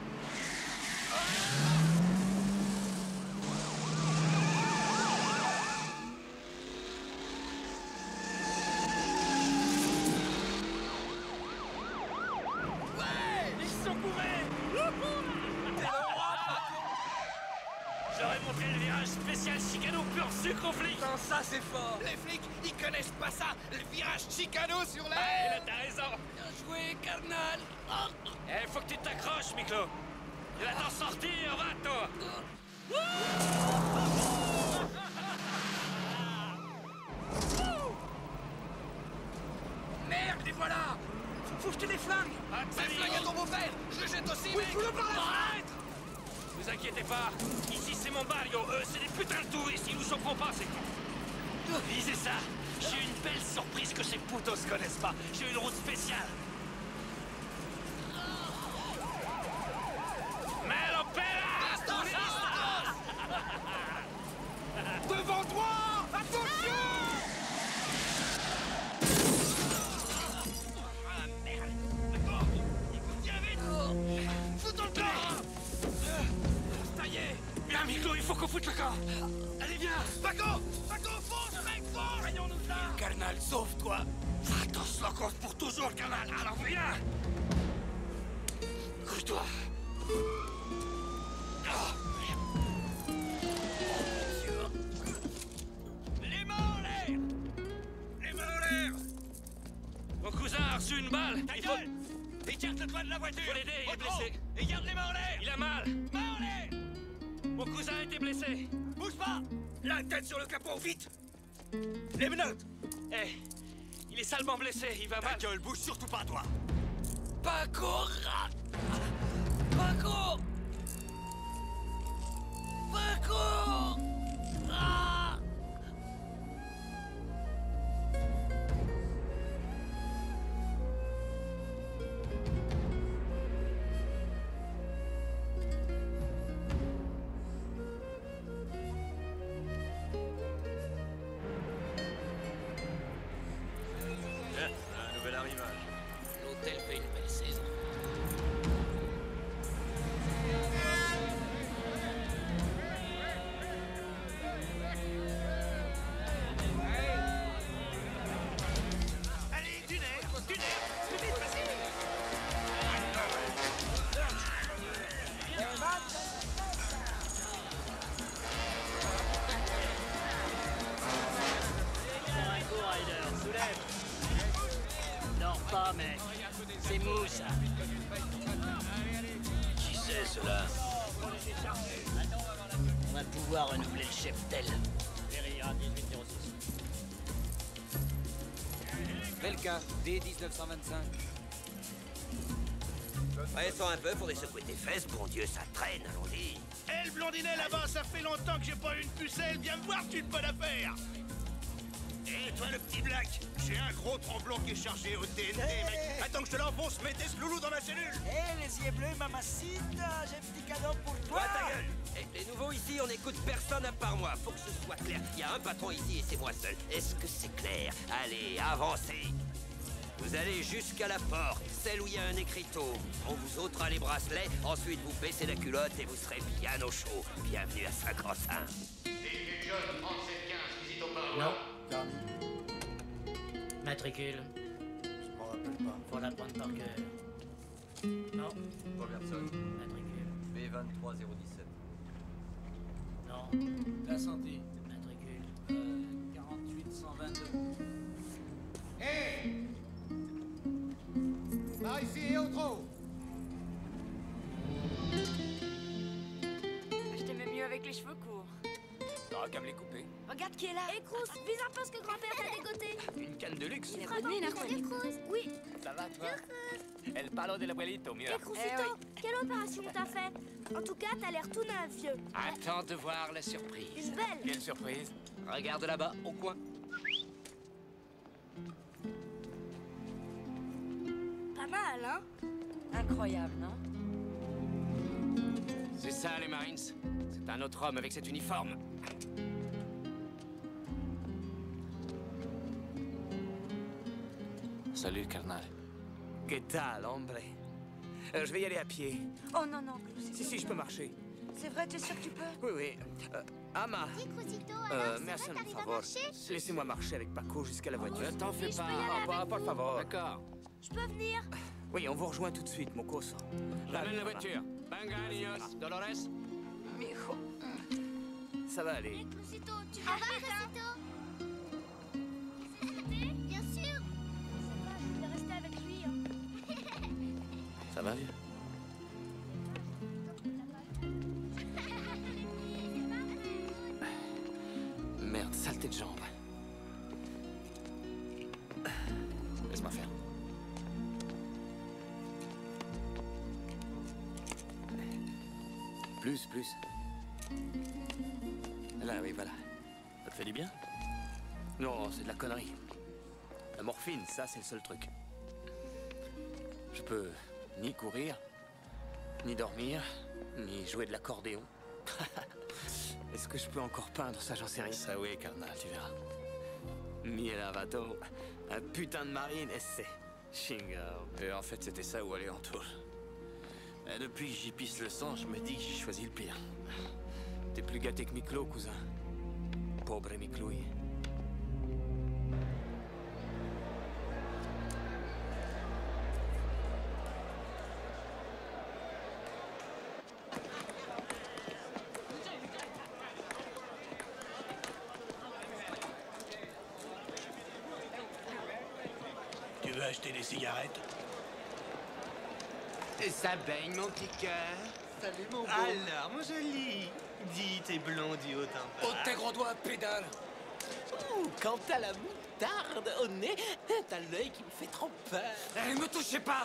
Ouais! Ils sont bourrés! J'aurais montré le virage spécial Chicano pur sucre aux flics! Non, ça c'est fort! Les flics, ils connaissent pas ça! Le virage Chicano sur l'air! Ah, là, t'as raison! Bien joué, carnal! Eh, faut que tu t'accroches, Miklo! Tu vas t'en sortir, va-toi! Merde, les voilà! Faut jeter des flingues! Des flingues à ton beau-frère! Je le jette aussi, oui, mec! Arrête! Ne vous inquiétez pas! Ici, c'est mon barrio. Eux, c'est des putains de touristes. Ils nous surprennent pas, c'est con. Visez ça! J'ai une belle surprise que ces putos connaissent pas. J'ai une route spéciale. Devant toi! Attention! Ah merde! D'accord! Il faut tirer vite! Fous dans le corps! Ça y est! Bien, Miklo, il faut faut qu'on foute le camp. Allez, viens. Paco! Paco, fonce, mec, fonce! Voyons-nous là! Carnal, sauve-toi. Vatos locos pour toujours, carnal. Alors viens. Couche-toi. Les mains en l'air! Les mains en l'air! Mon cousin a reçu une balle. Ta gueule! Écarte le toit de la voiture! Faut l'aider, il est blessé. Et garde les mains en l'air! Il a mal. Mains en l'air! Mon cousin a été blessé. Bouge pas! La tête sur le capot, vite! Les menottes! Eh, il est salement blessé, il va mal. Ta gueule, bouge surtout pas, toi! Paco! Paco! Paco! Ah! Un nouvel arrivage. L'hôtel fait une belle saison. Allez, du nerf! Plus vite, vas-y! Un coup, Ryder, soulève. Dors pas, mec. C'est mou, ça. Qui c'est, cela? On va pouvoir renouveler le cheptel. Verriera 1806. Belka, D1925. Pressons un peu pour les secouer tes fesses, bon Dieu, ça traîne, allons-y. Hé, le blondinet là-bas, ça fait longtemps que j'ai pas eu une pucelle. Viens me voir, tu une bonne affaire! Hé, toi, le petit Black, j'ai un gros tremblant qui est chargé au TNT, mec. Attends que je te l'enfonce, mets tes loulous dans ma cellule. Hé, les yeux bleus, mamacita, j'ai un petit cadeau pour toi. Ouais, ta gueule. Eh, les nouveaux ici, on n'écoute personne à part moi. Faut que ce soit clair. Il y a un patron ici et c'est moi seul. Est-ce que c'est clair? Allez, avancez. Vous allez jusqu'à la porte, celle où il y a un écriteau. On vous ôtera les bracelets, ensuite vous baissez la culotte et vous serez bien au chaud. Bienvenue à Saint-Crossin. Véhicule jaune 3715, visite au parloir. Non, Tommy. Matricule. Je m'en rappelle pas. Faut l'apprendre par cœur. Non. Robertson. Matricule. B23017. Non. La santé. Matricule. 48122. Hé! Par ici et au trot! Je t'aimais mieux avec les cheveux courts. T'auras qu'à me les couper. Regarde qui est là. Hé, Cruz, vise un peu ce que grand-père t'a dégoté. Une canne de luxe. Il a bonne nuit, Narconi. Oui. Ça va, toi? El palo de l'abuelito, mira. Hé, Cruzito, quelle opération t'as fait? En tout cas, t'as l'air tout neuf, vieux. Attends de voir la surprise. Une belle. Quelle surprise. Regarde là-bas, au coin. Pas mal, hein? Incroyable, non? C'est ça, les Marines. C'est un autre homme avec cet uniforme. Salut, carnal. Que tal, hombre? Je vais y aller à pied. Oh non, non, Cruzito. Si, je peux marcher. C'est vrai, t'es sûr que tu peux? Oui, oui. Ama. Dis, Cruzito, alors, c'est merci, vrai, un t'arrives à favor. marcher? Laissez-moi marcher avec Paco jusqu'à la voiture. Ne t'en fais Oui, je peux y pas. aller avec Por vous. favor. D'accord. Je peux venir? Oui, on vous rejoint tout de suite, mon coso. Ramène la voiture. Venga, niños. Dolores. Mijo. Ça va aller. Cruzito, tu vas Cruzito? Bien sûr. Ça va, je vais rester avec lui. Hein. Ça va, vieux? Merde, saleté de jambe. Laisse-moi faire. Plus. Là, oui, voilà. Ça te fait du bien? Non, c'est de la connerie. La morphine, ça, c'est le seul truc. Je peux ni courir, ni dormir, ni jouer de l'accordéon. Est-ce que je peux encore peindre? Ça, j'en sais rien. Ça, oui, carnal, tu verras. Mielavato, un putain de marine, c'est Shingo. Et en fait, c'était ça où aller en tour. Et depuis que j'y pisse le sang, je me dis que j'ai choisi le pire. T'es plus gâté que Miklo, cousin. Pauvre Miklouille. Tu veux acheter des cigarettes? Ça baigne, mon petit cœur. Salut, mon beau. Alors, mon joli. Dis, t'es blond du haut en bas. Ôte tes gros doigts, pédale! Quant à la moutarde au nez, t'as l'œil qui me fait trop peur. Ne me touchez pas!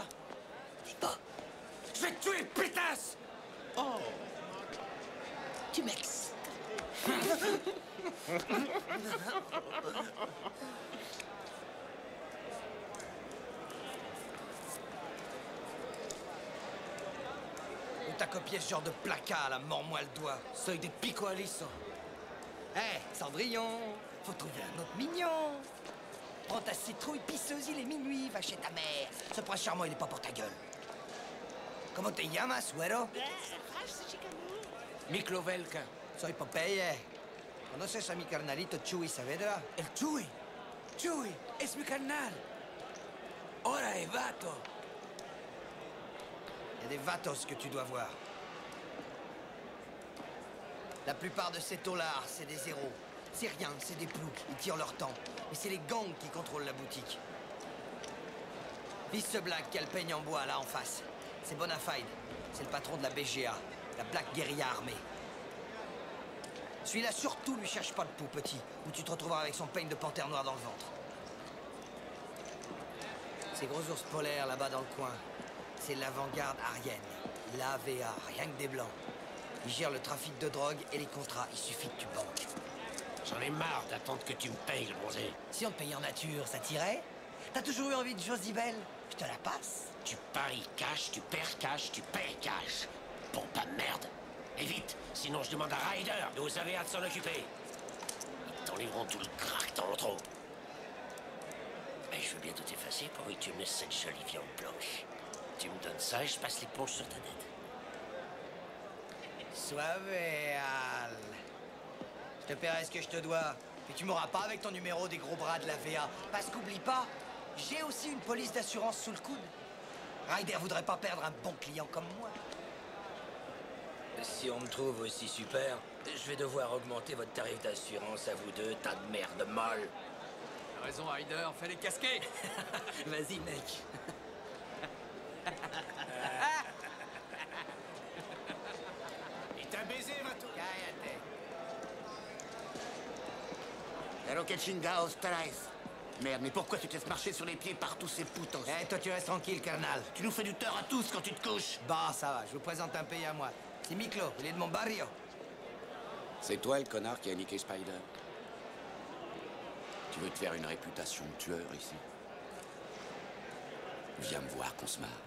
Je vais te tuer, pétasse! Oh, tu m'excites. Où t'as copié ce genre de placard, là? Mords-moi le doigt. Soy des pico aliso. Hé, Cendrillon, faut trouver un autre mignon. Prends ta citrouille pisseuse, il est minuit, va chez ta mère. Ce prince charmant, il est pas pour ta gueule. Comment te llamas, güero? Miklo Velka. Soy Popeye. ¿Conoces a mi carnalito Chuy Saavedra? El Chuy. Chuy, es mi carnal. Ahora es vato. Il y a des vatos que tu dois voir. La plupart de ces taulards, c'est des zéros. C'est rien, c'est des ploucs, ils tirent leur temps. Mais c'est les gangs qui contrôlent la boutique. Vise ce black qui a le peigne en bois, là, en face. C'est Bonafide. C'est le patron de la BGA, la Black Guerilla Armée. Celui-là, surtout, lui cherche pas de peau, petit, ou tu te retrouveras avec son peigne de panthère noire dans le ventre. Ces gros ours polaires, là-bas dans le coin, c'est l'avant-garde arienne, l'AVA, rien que des blancs. Ils gèrent le trafic de drogue et les contrats, il suffit que tu banques. J'en ai marre d'attendre que tu me payes, le bronzé. Si on te payait en nature, ça t'irait? T'as toujours eu envie de Josie Belle? Je te la passe. Tu paries cash, tu perds cash, tu payes cash. Bon, pas de merde. Et vite, sinon je demande à Ryder de vous avez hâte de s'en occuper. Ils t'enlèveront tout le crack dans le trou. Et je veux bien tout effacer pour que tu me laisses cette jolie viande blanche. Tu me donnes ça et je passe l'éponge sur ta dette. Suaveal. Je te paierai ce que je te dois. Mais tu m'auras pas avec ton numéro des gros bras de la VA. Parce qu'oublie pas, j'ai aussi une police d'assurance sous le coude. Ryder voudrait pas perdre un bon client comme moi. Si on me trouve aussi super, je vais devoir augmenter votre tarif d'assurance à vous deux, tas de merde molle. T'as raison, Ryder, fais les casquer. Vas-y, mec. Il t'a baisé, Vato. Cállate. Pero que chingados traes? Merde, mais pourquoi tu te laisses marcher sur les pieds par tous ces putos? Eh, toi, tu restes tranquille, carnal. Tu nous fais du tort à tous quand tu te couches. Bah, ça va, je vous présente un pays à moi. C'est Miklo, il est de mon barrio. C'est toi le connard qui a niqué Spider? Tu veux te faire une réputation de tueur ici? Viens me voir qu'on se marre.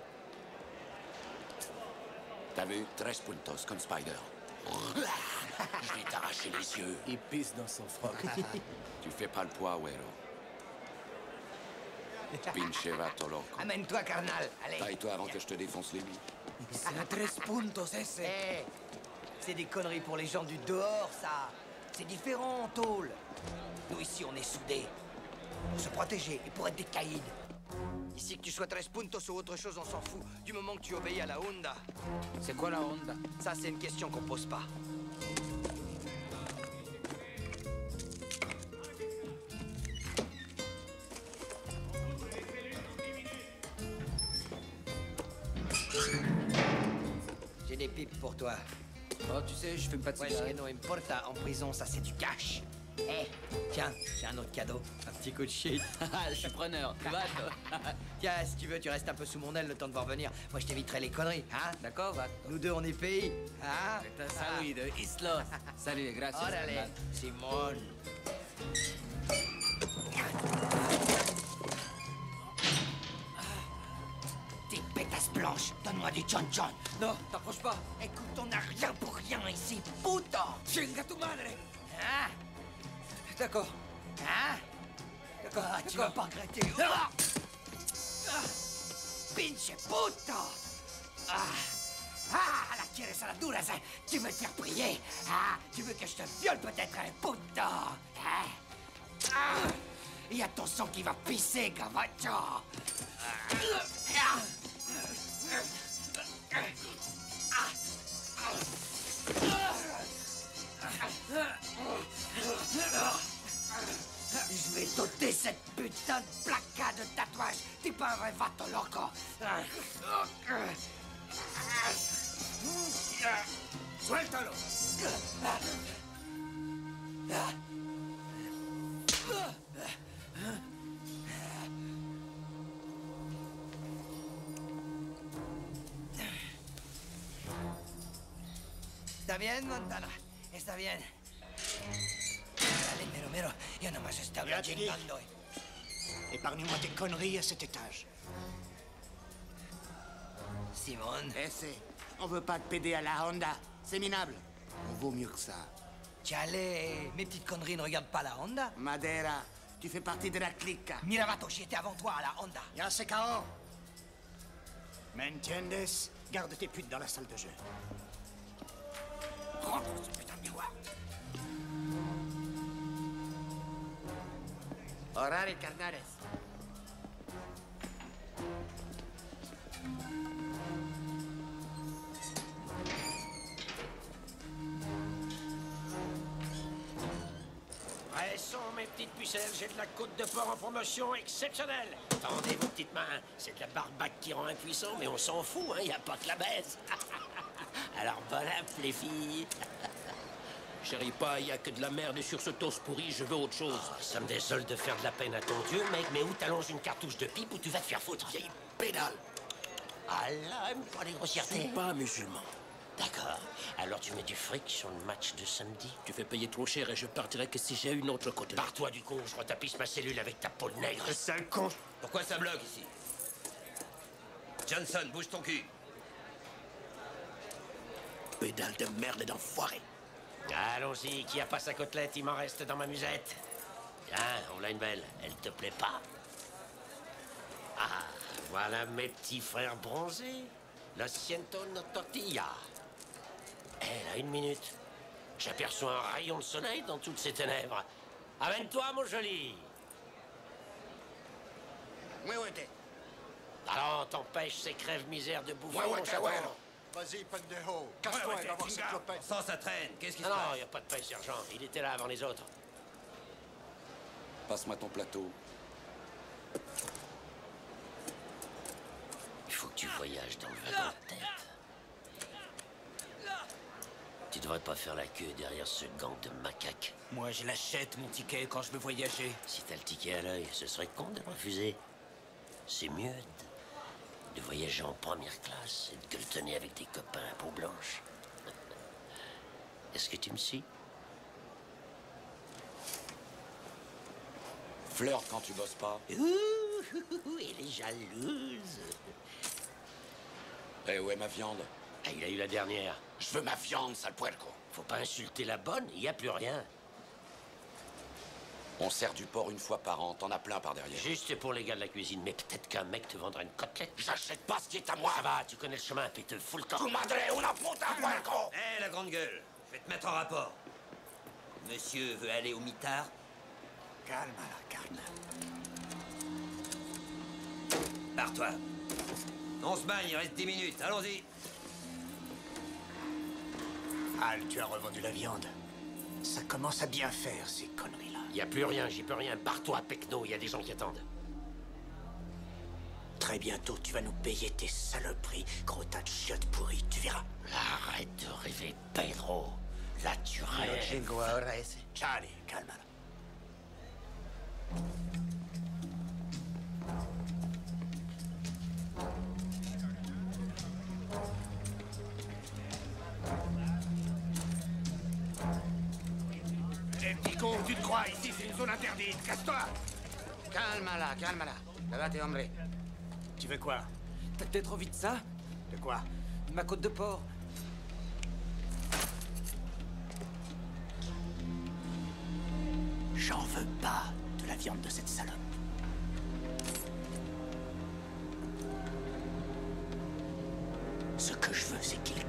T'as vu? 13 puntos comme Spider. Je vais t'arracher les yeux. Il pisse dans son froc. Tu fais pas le poids, Güero. Pinche vato loco. Amène-toi, carnal. Allez. Taille-toi avant que je te défonce les nuits. C'est un 13 puntos, ese. Eh, c'est des conneries pour les gens du dehors, ça. C'est différent en tôle. Nous, ici, on est soudés. Pour se protéger et pour être des caïds. Ici, que tu sois 13 puntos ou autre chose, on s'en fout. Du moment que tu obéis à la Honda. C'est quoi la Honda? Ça, c'est une question qu'on pose pas. J'ai des pipes pour toi. Oh, tu sais, je fume pas de Ouais, cigarette. no importa. En prison, ça, c'est du cash. Eh, tiens, j'ai un autre cadeau. Un petit coup de shit. Je suis preneur. Tu vas, toi? Tiens, si tu veux, tu restes un peu sous mon aile le temps de voir venir. Moi, je t'éviterai les conneries, hein? D'accord, va. Nous deux, on est pays, hein? Salut de Islos. Salut, gracias. Órale, Simón. Tes pétasses blanches, donne-moi du chon-chon. Non, t'approches pas. Écoute, on n'a rien pour rien ici, puto. Chinga tu madre. Hein? D'accord. Hein? D'accord, tu vas pas regretter. Pinche puto! Ah, la quieres a la dura, ça. Tu veux te faire prier? Ah, tu veux que je te viole peut-être, un puto? Hein? Ah, il y a ton sang qui va pisser, Gavacho. Je vais t'ôter cette putain de placa de tatouage. T'es pas un vrai vato loco. Suéltalo. ¿Está bien, Montana? ¿Está bien? Dale, mero, yo nomás estaba chingando. Épargne-moi tes conneries à cet étage. Simone. On veut pas te péder à la Honda. C'est minable. On vaut mieux que ça. Chale, mes petites conneries ne regardent pas la Honda. Madera, tu fais partie de la clique. Mira, vato, j'y étais avant toi à la Honda. Ya se cao. ¿Me entiendes? Garde tes putes dans la salle de jeu. Rentre ce putain de miroir. Orale, carnales. Pressons, mes petites pucelles, j'ai de la côte de porc en promotion exceptionnelle. Attendez vos petites mains, c'est de la barbaque qui rend impuissant, mais on s'en fout, hein, y a pas que la baisse. Alors bon app, les filles. Chérie, pas, y a que de la merde et sur ce toast pourri, je veux autre chose. Oh, ça me désole de faire de la peine à ton dieu, mec, mais où t'allonges une cartouche de pipe ou tu vas te faire foutre, vieille pédale. Ah là, aime pas les grossièretés. Je suis pas musulman. D'accord. Alors tu mets du fric sur le match de samedi? Tu fais payer trop cher et je partirai que si j'ai une autre côté. Pars-toi du con, je retapisse ma cellule avec ta peau de nègre. Sale con. Pourquoi ça bloque ici? Johnson, bouge ton cul. Pédale de merde d'enfoiré. Allons-y, qui a pas sa côtelette, il m'en reste dans ma musette. Tiens, on l'a une belle. Elle te plaît pas? Ah, voilà mes petits frères bronzés. Lo siento no tortilla. Elle a une minute. J'aperçois un rayon de soleil dans toutes ces ténèbres. Amène-toi, mon joli. Muévete. Alors, t'empêches ces crèves-misères de bouffer, mon chaton. Vas-y, pendejo. Casse-toi, il va voir cette clopette. Sans ça traîne, qu'est-ce qui se Non, passe? y a pas de paix, sergent. Il était là avant les autres. Passe-moi ton plateau. Il faut que tu voyages dans le wagon de tête. Tu devrais pas faire la queue derrière ce gang de macaques. Moi, je l'achète, mon ticket, quand je veux voyager. Si t'as le ticket à l'œil, ce serait con de le refuser. C'est mieux de voyager en première classe et de gueuletonner avec des copains à peau blanche. Est-ce que tu me suis? Flirte quand tu bosses pas. Ouh, elle est jalouse. Eh, où est ma viande? Ah, il a eu la dernière. Je veux ma viande, sale puerco. Faut pas insulter la bonne, il y a plus rien. On sert du porc une fois par an, t'en as plein par derrière. Juste pour les gars de la cuisine, mais peut-être qu'un mec te vendra une côtelette. J'achète pas ce qui est à moi. Ça va, tu connais le chemin, puis te fous le temps. Tu madre una puta, puerco! Hé, la grande gueule, je vais te mettre en rapport. Monsieur veut aller au mitard? Calme-la, calme. Pars-toi. On se bagne, il reste 10 minutes, allons-y. Al, tu as revendu la viande. Ça commence à bien faire, ces conneries-là. Y a plus rien, j'y peux rien. Barre-toi, Pecno, y a des gens qui attendent. Très bientôt, tu vas nous payer tes saloperies, gros tas de chiottes pourries, tu verras. Arrête de rêver, Pedro. Là, tu rêves. Chingo ahora ese. Allez, calme-la. Eh, petit con, tu te crois, ici c'est une zone interdite, casse-toi! Calme-la, calme-la. Levate, hombre. Tu veux quoi? T'as peut-être envie de ça? De quoi? Ma côte de porc. J'en veux pas de la viande de cette salope. Ce que je veux, c'est qu'il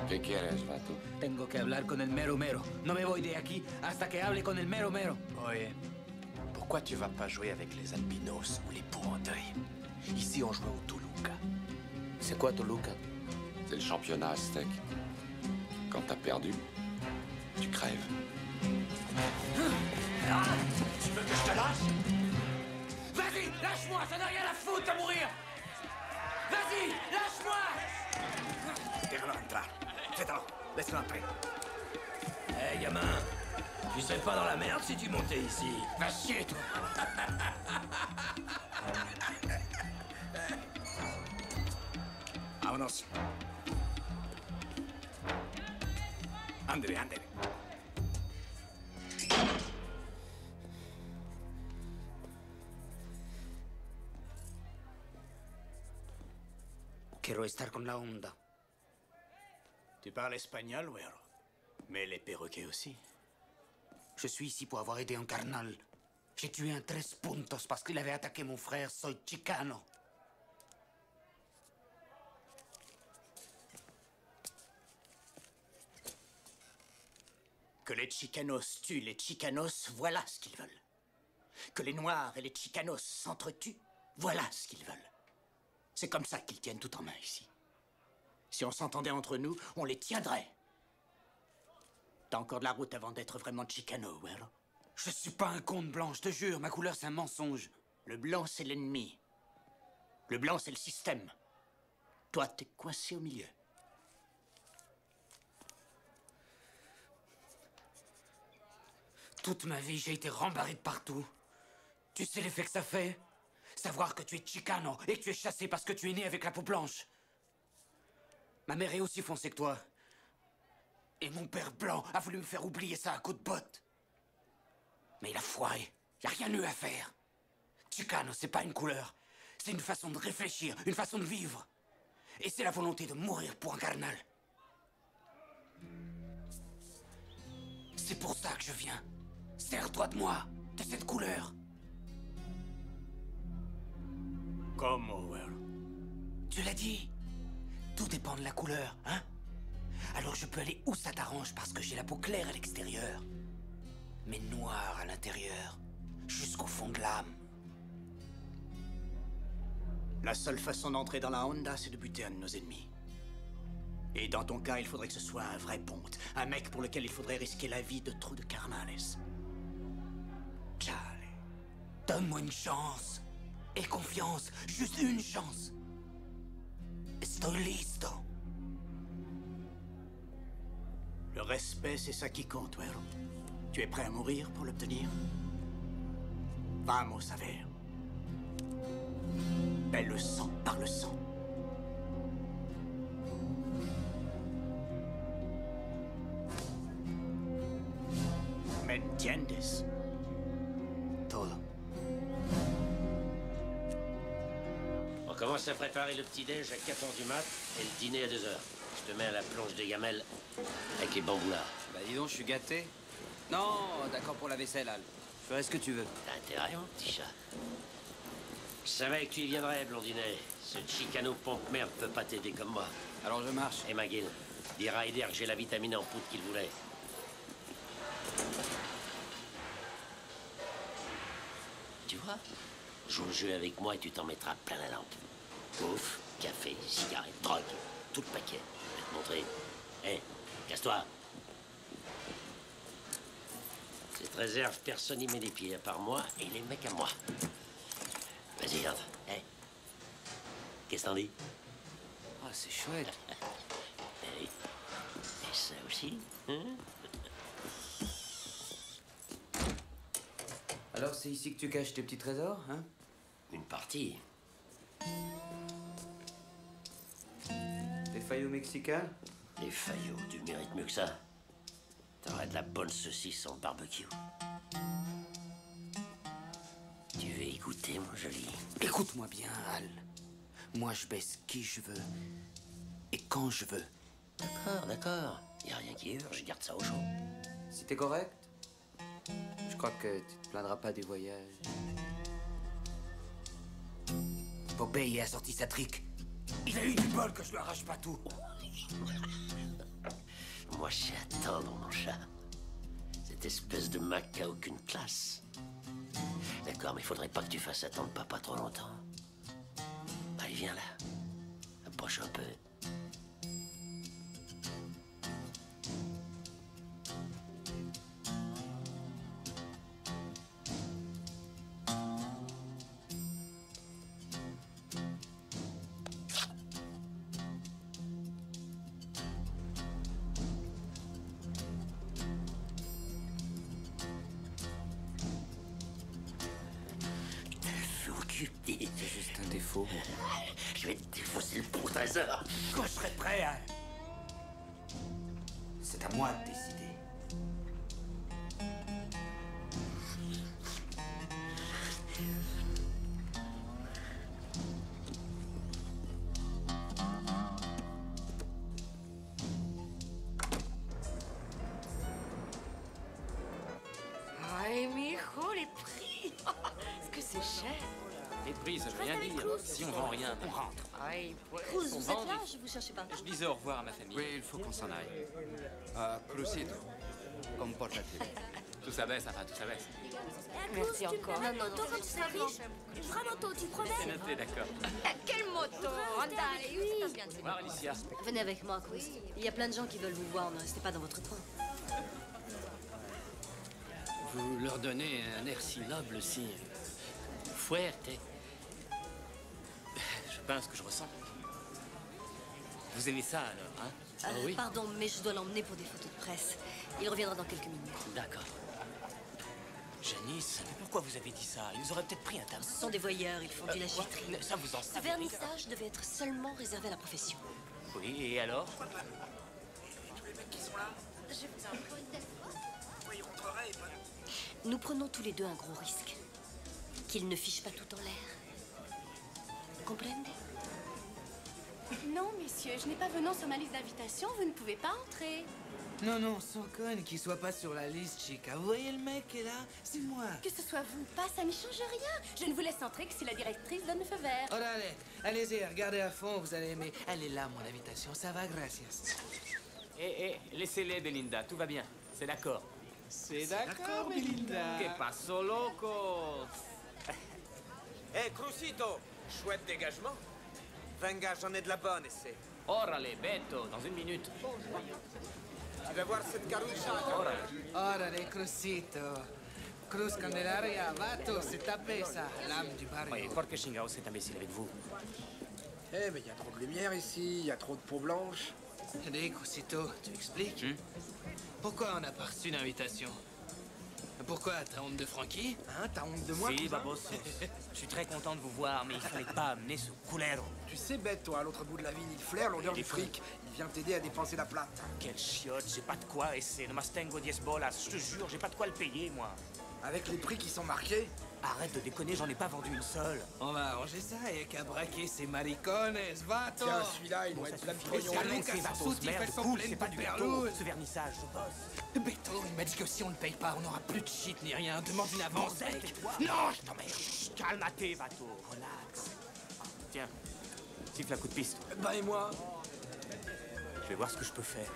¿Qué quieres, vato? Tengo que hablar con el mero mero. No me voy de aquí hasta que hable con el mero mero. Oye, pourquoi tu vas pas jouer avec les albinos ou les peaux en deuil? Ici, on joue au Toluca. C'est quoi Toluca? C'est le championnat aztèque. Quand t'as perdu, tu crèves. Tu veux que je te lâche? Vas-y, lâche-moi, ça n'a rien à foutre de mourir. Vas-y, lâche-moi. Déjalo entrar. Fais-le. Laisse-le entrer. Hé, gamin, tu serais pas dans la merde si tu montais ici. Va chier, toi. Vámonos. Ándale, ándale. Quiero estar con la onda. Tu parles espagnol, güero? Mais les perroquets aussi. Je suis ici pour avoir aidé un carnal. J'ai tué un 13 puntos parce qu'il avait attaqué mon frère. Soy chicano. Que les chicanos tuent les chicanos, voilà ce qu'ils veulent. Que les noirs et les chicanos s'entretuent, voilà ce qu'ils veulent. C'est comme ça qu'ils tiennent tout en main ici. Si on s'entendait entre nous, on les tiendrait. T'as encore de la route avant d'être vraiment chicano, güero. Je suis pas un conte blanc, je te jure. Ma couleur, c'est un mensonge. Le blanc, c'est l'ennemi. Le blanc, c'est le système. Toi, t'es coincé au milieu. Toute ma vie, j'ai été rembarré de partout. Tu sais l'effet que ça fait? Savoir que tu es chicano et que tu es chassé parce que tu es né avec la peau blanche. Ma mère est aussi foncée que toi. Et mon père blanc a voulu me faire oublier ça à coups de botte. Mais il a foiré. Y a rien eu à faire. Chicano, c'est pas une couleur. C'est une façon de réfléchir, une façon de vivre. Et c'est la volonté de mourir pour un carnal. C'est pour ça que je viens. Sers-toi de moi, de cette couleur. Comment, güero? Tu l'as dit. Tout dépend de la couleur, hein? Alors je peux aller où ça t'arrange parce que j'ai la peau claire à l'extérieur, mais noire à l'intérieur, jusqu'au fond de l'âme. La seule façon d'entrer dans la Honda, c'est de buter un de nos ennemis. Et dans ton cas, il faudrait que ce soit un vrai ponte. Un mec pour lequel il faudrait risquer la vie de trop de carnales. Chale. Donne-moi une chance. Et confiance. Juste une chance. Estoy listo. Le respect, c'est ça qui compte, güero. Tu es prêt à mourir pour l'obtenir? Vamos a ver. Paie le sang par le sang. ¿Me entiendes? Todo. On commence à préparer le petit-déj à 4h du mat et le dîner à 2h. Je te mets à la planche des gamelles avec les bambous là. Bah dis donc, je suis gâté. Non, d'accord pour la vaisselle, Al. Je ferai ce que tu veux. T'as intérêt, mon petit chat. Je savais que tu y viendrais, blondinet. Ce chicano pompe-merde peut pas t'aider comme moi. Alors je marche. Et McGill, dis Ryder que j'ai la vitamine en poudre qu'il voulait. Tu vois, joue le jeu avec moi et tu t'en mettras plein la lampe. Bouffe, café, cigarettes, drogue, tout le paquet. Je vais te montrer. Hé, casse-toi. Cette réserve, personne n'y met les pieds à part moi et les mecs à moi. Vas-y, entre. Hé. Qu'est-ce que t'en dis? Ah, c'est chouette. Et ça aussi, hein? Alors, c'est ici que tu caches tes petits trésors, hein? Une partie. Des faillots mexicains? Les faillots, tu mérites mieux que ça. T'aurais de la bonne saucisse en barbecue. Tu veux y goûter, mon joli? Écoute-moi bien, Al. Moi, je baisse qui je veux. Et quand je veux. D'accord, d'accord. Y a rien qui urge, je garde ça au chaud. Si t'es correct, je crois que tu te plaindras pas des voyages. Popeye a sorti sa trique. Il a eu du bol que je lui arrache pas tout. moi je sais attendre, mon chat. Cette espèce de Mac qui a aucune classe. D'accord, mais il faudrait pas que tu fasses attendre papa trop longtemps. Allez, viens là. Approche un peu. C'est juste un défaut. Je vais te défausser le bon trésor. Quand je serai prêt à... C'est à moi de décider. Ay, mijo, les prix. Est-ce que c'est cher? Les prix, ça veut rien dire. Si on vend rien, on rentre. Ay, Cruz, On vous vend êtes là? des- Je vous cherchais pas. Je disais au revoir à ma famille. Oui, il faut qu'on s'en aille. Crucito, comporte-t-il. Tout ça baisse, enfin, tout ça baisse. Merci encore. Non, non, toi, quand tu seras riche, tu feras moto, tu promets? C'est noté, d'accord. Quelle moto! Andale, oui! Au revoir, Alicia. Venez avec moi, Cruz. Il y a plein de gens qui veulent vous voir, ne restez pas dans votre coin. Vous leur donnez un air si noble, si... fuerte. Je pense que je ressens. Vous aimez ça, alors, hein? Ah oui? Pardon, mais je dois l'emmener pour des photos de presse. Il reviendra dans quelques minutes. D'accord. Janice, mais pourquoi vous avez dit ça? Ils nous auraient peut-être pris un tabac. Ce sont des voyeurs, ils font du lâcheterie. Ça vous en Ce savez. vernissage devait être seulement réservé à la profession. Oui, et alors? Tous les mecs qui sont là, pourquoi ils rentreraient et pas... Nous prenons tous les deux un gros risque. Qu'ils ne fichent pas tout en l'air. Comprende? Non, messieurs, je n'ai pas venant sur ma liste d'invitation, vous ne pouvez pas entrer. Non, non, sans conne, qu'il soit pas sur la liste, chica. Vous voyez le mec qui est là? C'est moi. Que ce soit vous ou pas, ça n'y change rien. Je ne vous laisse entrer que si la directrice donne le feu vert. Oh, allez, allez-y, regardez à fond, vous allez aimer. Elle est là, mon invitation, ça va, gracias. Laissez-les, Belinda, tout va bien. C'est d'accord. C'est d'accord, Belinda. Que paso, loco? Hé, Crucito, chouette dégagement. Venga, j'en ai de la bonne, essai. Orale, Beto, dans une minute. Tu vas voir cette caroucha. Órale, Crucito. Cruz Candelaria, vato, c'est tapé, ça. L'âme du barrio. Oui, Jorge Chingao, c'est imbécile avec vous. Eh, mais il y a trop de lumière ici, il y a trop de peau blanche. Allez, Crucito, tu expliques? Pourquoi on n'a pas reçu d'invitation? Pourquoi? T'as honte de Frankie? Hein, t'as honte de moi? Si, cousin babos. Je suis très content de vous voir, mais il fallait pas amener ce culero. Tu sais, bête, toi, à l'autre bout de la ville, il flaire l'odeur Il est du fric. Il vient t'aider à dépenser la plate. Quelle chiotte, j'ai pas de quoi, et c'est le Mastengo 10 bolas. Je te jure, j'ai pas de quoi le payer, moi. Avec les prix qui sont marqués. Arrête de déconner, j'en ai pas vendu une seule. On va arranger ça, et qu'à braquer ces maricones, vato! Tiens, celui-là, il doit être plein de pognon. Lucas, ça fout, il fait son cool, plein c'est pas de du perlouse. gâteau. Ce vernissage, je bosse. Beto, il m'a dit que si on le paye pas, on n'aura plus de shit ni rien. Demande une avance, Bordel, mec. tais-toi. Non, je t'emmerde. Calme-toi, vato. Relax. Tiens, siffle un coup de piste. Bah, et moi? Je vais voir ce que je peux faire.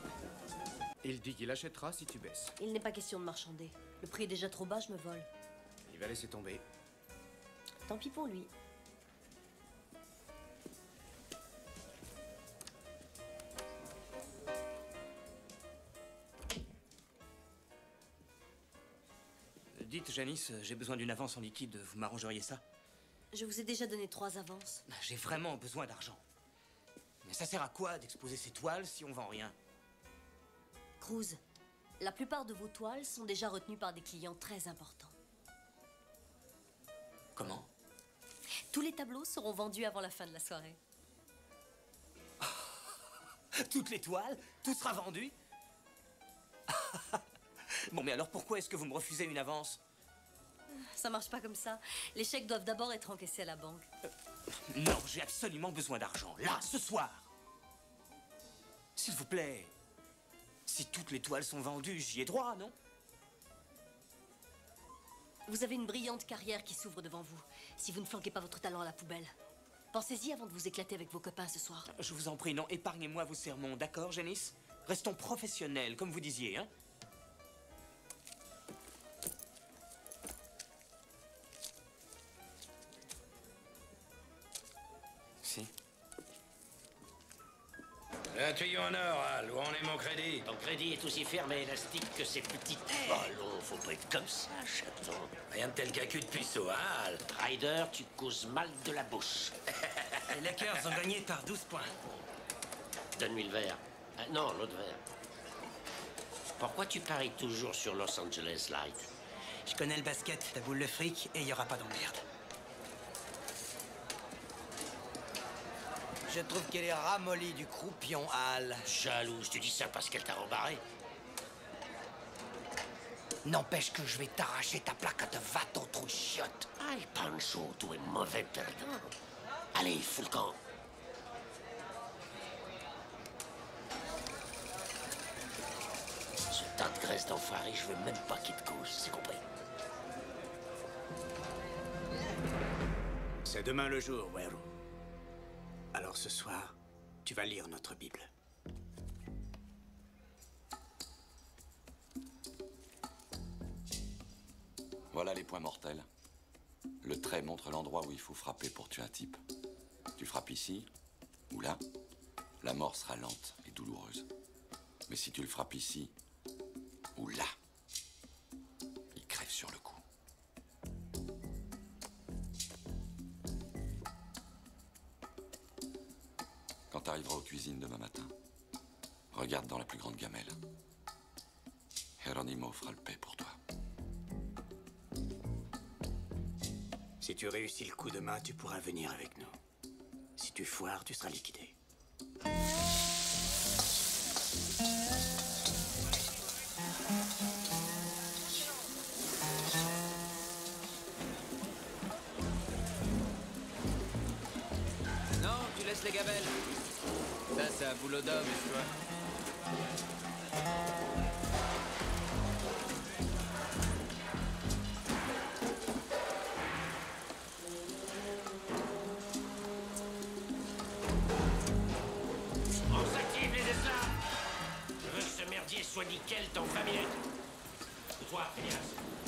Il dit qu'il achètera si tu baisses. Il n'est pas question de marchander. Le prix est déjà trop bas, je me vole. Il va laisser tomber. Tant pis pour lui. Dites, Janice, j'ai besoin d'une avance en liquide. Vous m'arrangeriez ça? Je vous ai déjà donné 3 avances. J'ai vraiment besoin d'argent. Mais ça sert à quoi d'exposer ces toiles si on vend rien? Cruz, la plupart de vos toiles sont déjà retenues par des clients très importants. Comment? Tous les tableaux seront vendus avant la fin de la soirée. Toutes les toiles? Tout sera vendu? Bon, mais alors pourquoi est-ce que vous me refusez une avance? Ça marche pas comme ça. Les chèques doivent d'abord être encaissés à la banque. Non, j'ai absolument besoin d'argent. Là, ce soir. S'il vous plaît. Si toutes les toiles sont vendues, j'y ai droit, non? Vous avez une brillante carrière qui s'ouvre devant vous, si vous ne flanquez pas votre talent à la poubelle. Pensez-y avant de vous éclater avec vos copains ce soir. Je vous en prie, non, épargnez-moi vos sermons, d'accord, Janice? Restons professionnels, comme vous disiez, hein? Si. Un tuyau en or, Al. Où en est mon crédit? Ton crédit est aussi ferme et élastique que ces petites ailes. Oh non, faut pas être comme ça, chaton. Rien de tel qu'un cul de puceau, hein, Al? Ryder, tu causes mal de la bouche. Les Lakers ont gagné par 12 points. Donne-lui le verre. Ah, non, l'autre verre. Pourquoi tu paries toujours sur Los Angeles Light? Je connais le basket, ta boule le fric, et il y aura pas d'emmerde. Je trouve qu'elle est ramollie du croupion, Al. Jalouse, tu dis ça parce qu'elle t'a rembarré? N'empêche que je vais t'arracher ta plaque de va-t'en trou de chiotte. Aïe, Pancho, tu es mauvais perdant. Allez, fous le camp. Ce tas de graisse d'enfoiré, je veux même pas qu'il te cause, c'est compris? C'est demain le jour, Weru. Alors ce soir, tu vas lire notre Bible. Voilà les points mortels. Le trait montre l'endroit où il faut frapper pour tuer un type. Tu frappes ici, ou là, la mort sera lente et douloureuse. Mais si tu le frappes ici, ou là, il crève sur le coup. Quand tu arriveras aux cuisines demain matin, regarde dans la plus grande gamelle. Geronimo fera le paix pour toi. Si tu réussis le coup demain, tu pourras venir avec nous. Si tu foires, tu seras liquidé. Non, tu laisses les gamelles. Ça, c'est un boulot d'homme, tu vois. On s'active, les esclaves! Je veux que ce merdier soit nickel dans 20 minutes. Et toi, Phineas.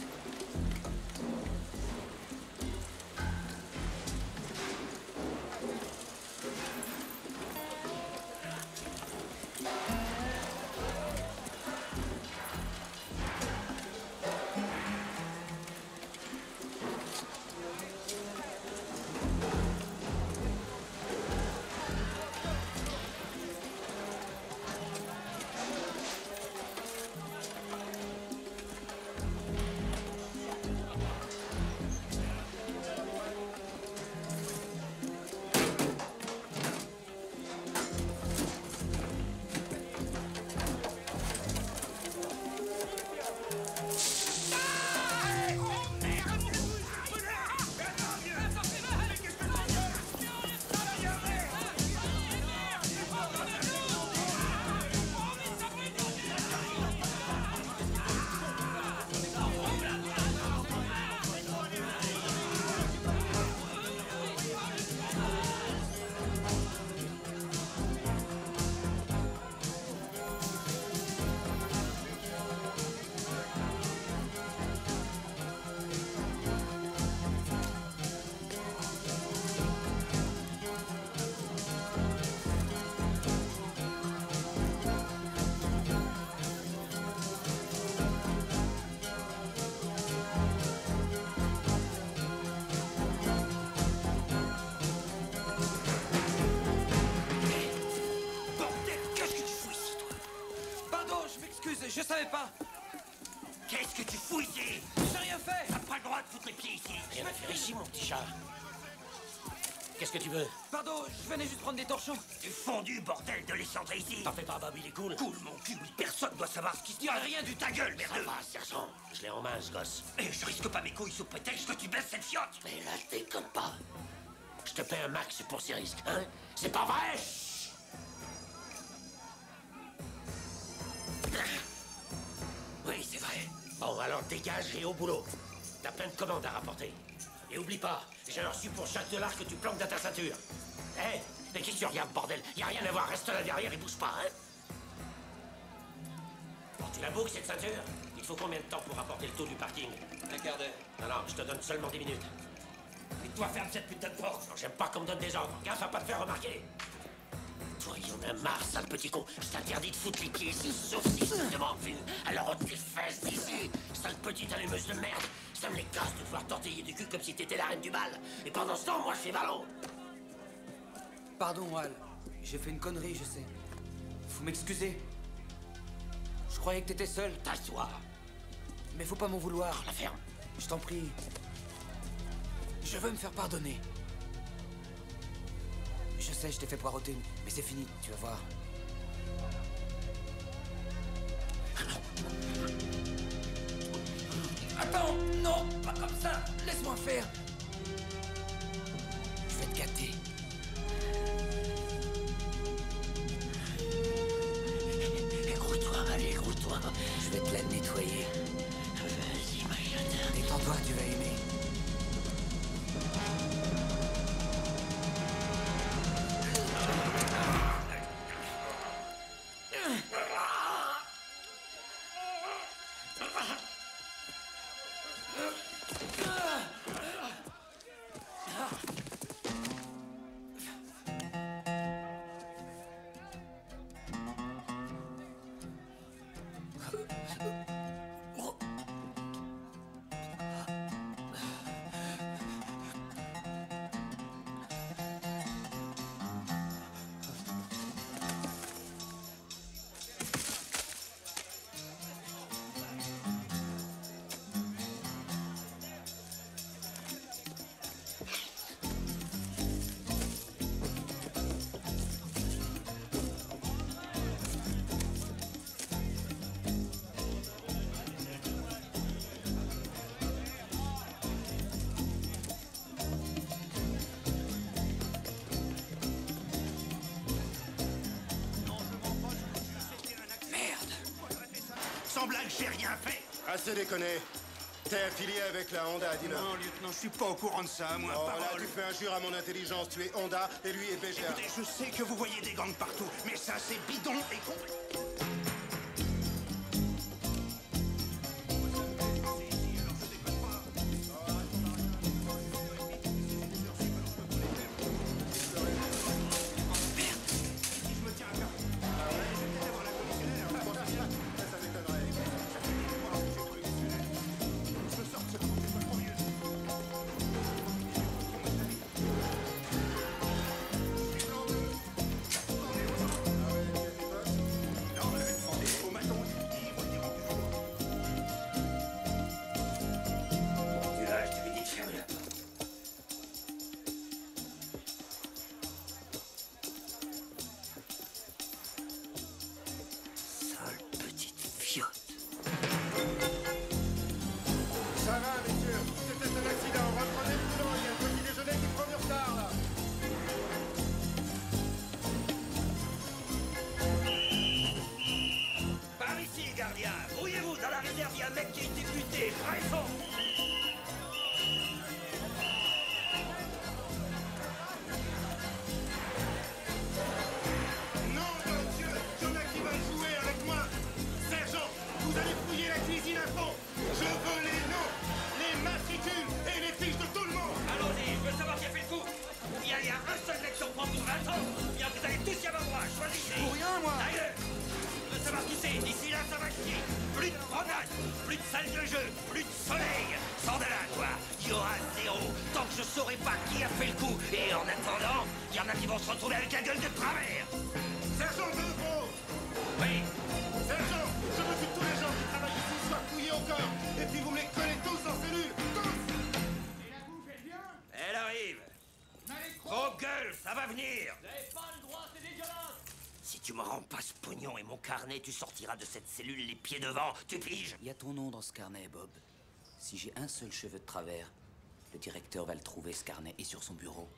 Je savais pas. Qu'est-ce que tu fous ici? J'ai rien fait. T'as pas le droit de foutre les pieds ici. Rien à faire ici, mon petit chat. Qu'est-ce que tu veux? Pardon, je venais juste prendre des torchons. T'es fondu, bordel, de les centrer ici. T'en fais pas, Bob, il est cool. Cool, mon cul. Personne doit savoir ce qui se dit. Rien du ta gueule, merde. Ça va, sergent. Je l'ai en main, ce gosse. Et je risque pas mes couilles sous prétexte que tu baisses cette fiotte. Mais là, je déconne pas. Je te paie un max pour ces risques, hein? C'est pas vrai? Oui, c'est vrai. Bon, alors dégage et au boulot. T'as plein de commandes à rapporter. Et oublie pas, j'ai reçu pour chaque dollar que tu planques dans ta ceinture. Hé, mais qui tu regardes, bordel? Y a rien à voir, reste là derrière et bouge pas, hein? Tu la boucles, cette ceinture? Il faut combien de temps pour rapporter le taux du parking? Un quart d'heure. Non, je te donne seulement 10 minutes. Et toi, ferme cette putain de porte. J'aime pas qu'on me donne des ordres. Gaffe à pas te faire remarquer. Toi, il y en a marre, sale petit con. Je t'interdis de foutre les pieds ici, sauf si je te demande vu. Alors on te fesses d'ici. Sale petite allumeuse de merde. Ça me les casse de devoir tortiller du cul comme si t'étais la reine du bal. Et pendant ce temps, moi, je fais ballon. Pardon, Wal. J'ai fait une connerie, je sais. Faut m'excuser. Je croyais que t'étais seul. Tasse-toi. Mais faut pas m'en vouloir. La ferme. Je t'en prie. Je veux me faire pardonner. Je sais, je t'ai fait poireauter, mais c'est fini, tu vas voir. Attends, non, pas comme ça. Laisse-moi faire. Je vais te gâter. Écoute-toi, allez, écoute-toi. Je vais te la nettoyer. Vas-y, ma chatte. Détends-toi, tu vas aimer. Sans blague, j'ai rien fait. Assez déconné. T'es affilié avec la Honda, dis-le. Non, lieutenant, je suis pas au courant de ça, moi. Oh, parole. là, tu fais injure à mon intelligence. Tu es Honda et lui est BGA. Écoutez, je sais que vous voyez des gangs partout, mais ça, c'est bidon et con. Ça va, messieurs. C'était un accident. Reprenez le boulot. Il y a le petit déjeuner qui prend du retard, là. Par ici, gardien. Brouillez-vous. Dans la réserve, il y a un mec qui a été buté. Raison. Non, mon Dieu. Y'en a qui veulent jouer avec moi. Sergent, vous allez fouiller la cuisine à fond. Je veux les noms, les matricules et les fiches de tout le monde. Allons-y, je veux savoir qui a fait le coup. Il y a un seul mec sur prend pour 20 ans. Bien, vous allez tous y avoir droit. Choisissez. Pour rien, moi. Allez. Je veux savoir qui c'est. D'ici là, ça va chier. Plus de promenade, plus de salle de jeu, plus de soleil. Sans de là, quoi. Il y aura zéro. Tant que je saurai pas qui a fait le coup. Et en attendant, il y en a qui vont se retrouver avec la gueule de travers. Sergent Delvaux. Oui. Sergent, je veux que tous les gens qui travaillent ici soient fouillés au corps. Et puis vous me les collez tous en cellule. Tous. Elle arrive. Vos gueules, ça va venir. Vous avez pas le droit, c'est dégueulasse. Si tu me rends pas ce pognon et mon carnet, tu sortiras de cette cellule les pieds devant. Tu piges? Il y a ton nom dans ce carnet, Bob. Si j'ai un seul cheveu de travers, le directeur va le trouver, ce carnet, et sur son bureau.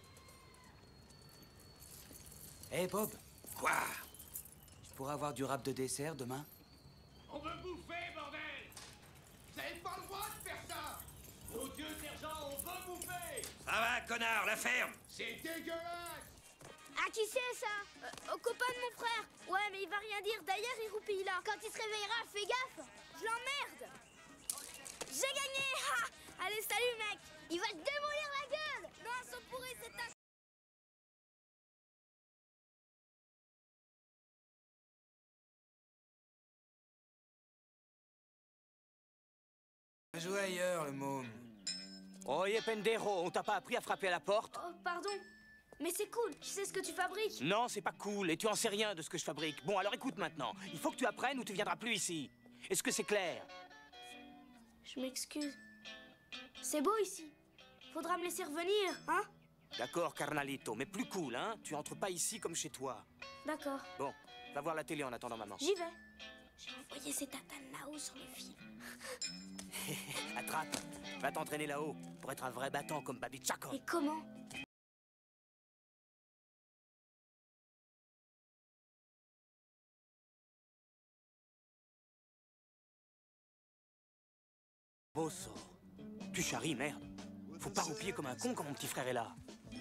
Hé, Bob. Quoi? Je pourrais avoir du rap de dessert demain? On veut bouffer, bordel. Vous avez pas le droit de faire ça. Mon Dieu, sergent, on veut bouffer. Ça va, connard, la ferme. C'est dégueulasse. À qui c'est ça? Au copain de mon frère. Ouais, mais il va rien dire. D'ailleurs, il roupille là. Quand il se réveillera, fais gaffe. Je l'emmerde. J'ai gagné. Ha. Allez, salut, mec. Il va te démolir la gueule. Non, ils sont pourris, c'est ta... Jouer ailleurs, le môme. Oye, Pendero, on t'a pas appris à frapper à la porte? Oh, pardon. Mais c'est cool, je sais ce que tu fabriques. Non, c'est pas cool, et tu en sais rien de ce que je fabrique. Bon, alors écoute maintenant. Il faut que tu apprennes ou tu viendras plus ici. Est-ce que c'est clair? Je m'excuse. C'est beau ici. Faudra me laisser revenir, hein? D'accord, carnalito, mais plus cool, hein? Tu entres pas ici comme chez toi. D'accord. Bon, va voir la télé en attendant maman. J'y vais. J'ai envoyé ces tatanes là-haut sur le film. Attrape, va t'entraîner là-haut pour être un vrai battant comme Babi Chaco. Et comment? Bosso, tu charries, merde. Faut pas roupiller comme un con quand mon petit frère est là.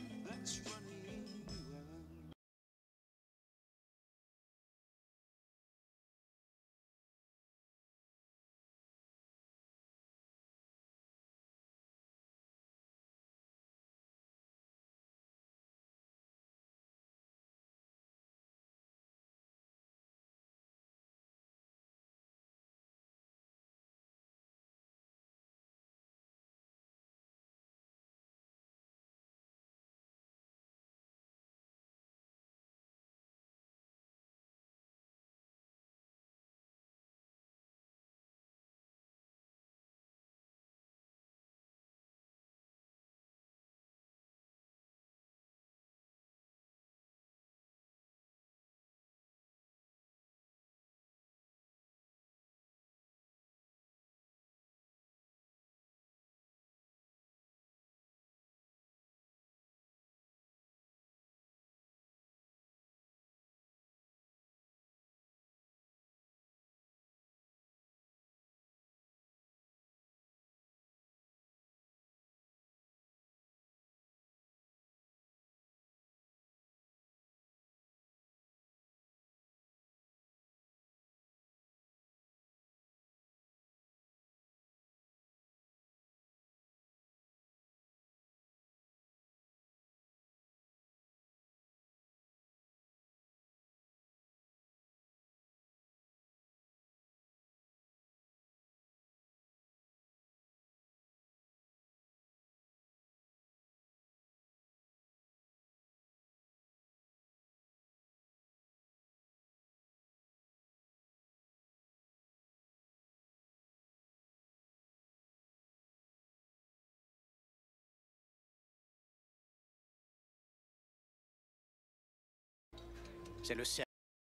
C'est le cercle.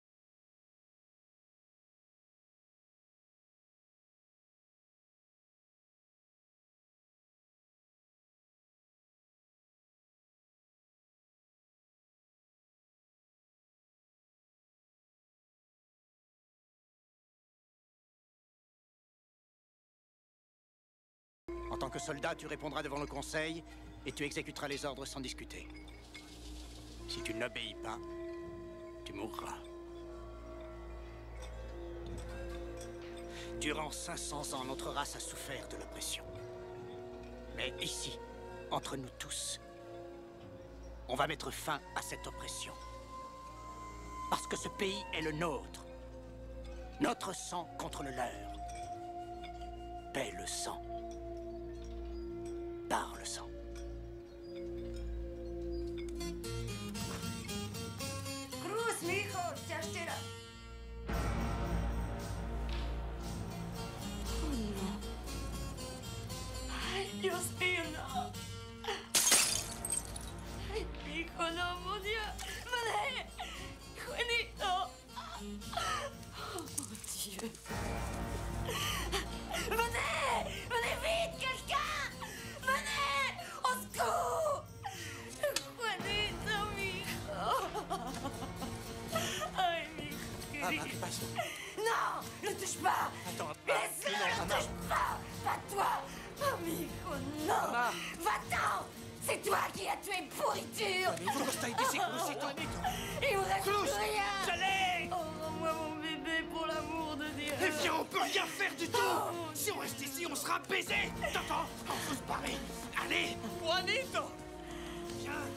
En tant que soldat, tu répondras devant le conseil et tu exécuteras les ordres sans discuter. Si tu n'obéis pas, tu mourras. Durant 500 ans, notre race a souffert de l'oppression. Mais ici, entre nous tous, on va mettre fin à cette oppression. Parce que ce pays est le nôtre. Notre sang contre le leur. Paie le sang. Par le sang. Cruz, mijo, ciastera. Oh non. Ay, Dios mío, no. Ay, hijo, no, mon Dieu. Venez, Juanito. Oh, mon Dieu. Venez, venez vite, quelqu'un. Venez, au secours. Juanito, mijo. Ay, mijo. Maman, ¿qué pasó? Non, ne touche pas. Attends, Laisse-le, ne touche pas. Pas toi. Oh, mijo, non. Va-t'en. C'est toi qui as tué Pourriture. Il me reste plus rien. Allez. Oh, rends-moi mon bébé pour l'amour de Dieu. Eh bien, on peut rien faire du tout. Si on reste ici, on sera baisés. T'entends? On faut se barrer. Allez, Juanito. Viens.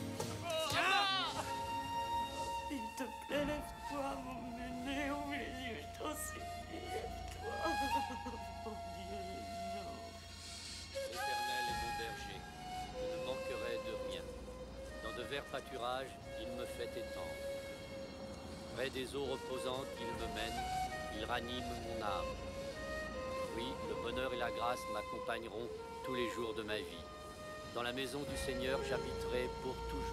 S'il te plaît, lève-toi, mon bébé. Oh, mes yeux, je t'en supplie, lève-toi. Oh, Dieu, non. L'Éternel est mon berger, je ne manquerai de rien. Dans de verts pâturages, il me fait étendre. Près des eaux reposantes, il me mène, il ranime mon âme. Oui, le bonheur et la grâce m'accompagneront tous les jours de ma vie. Dans la maison du Seigneur, j'habiterai pour toujours.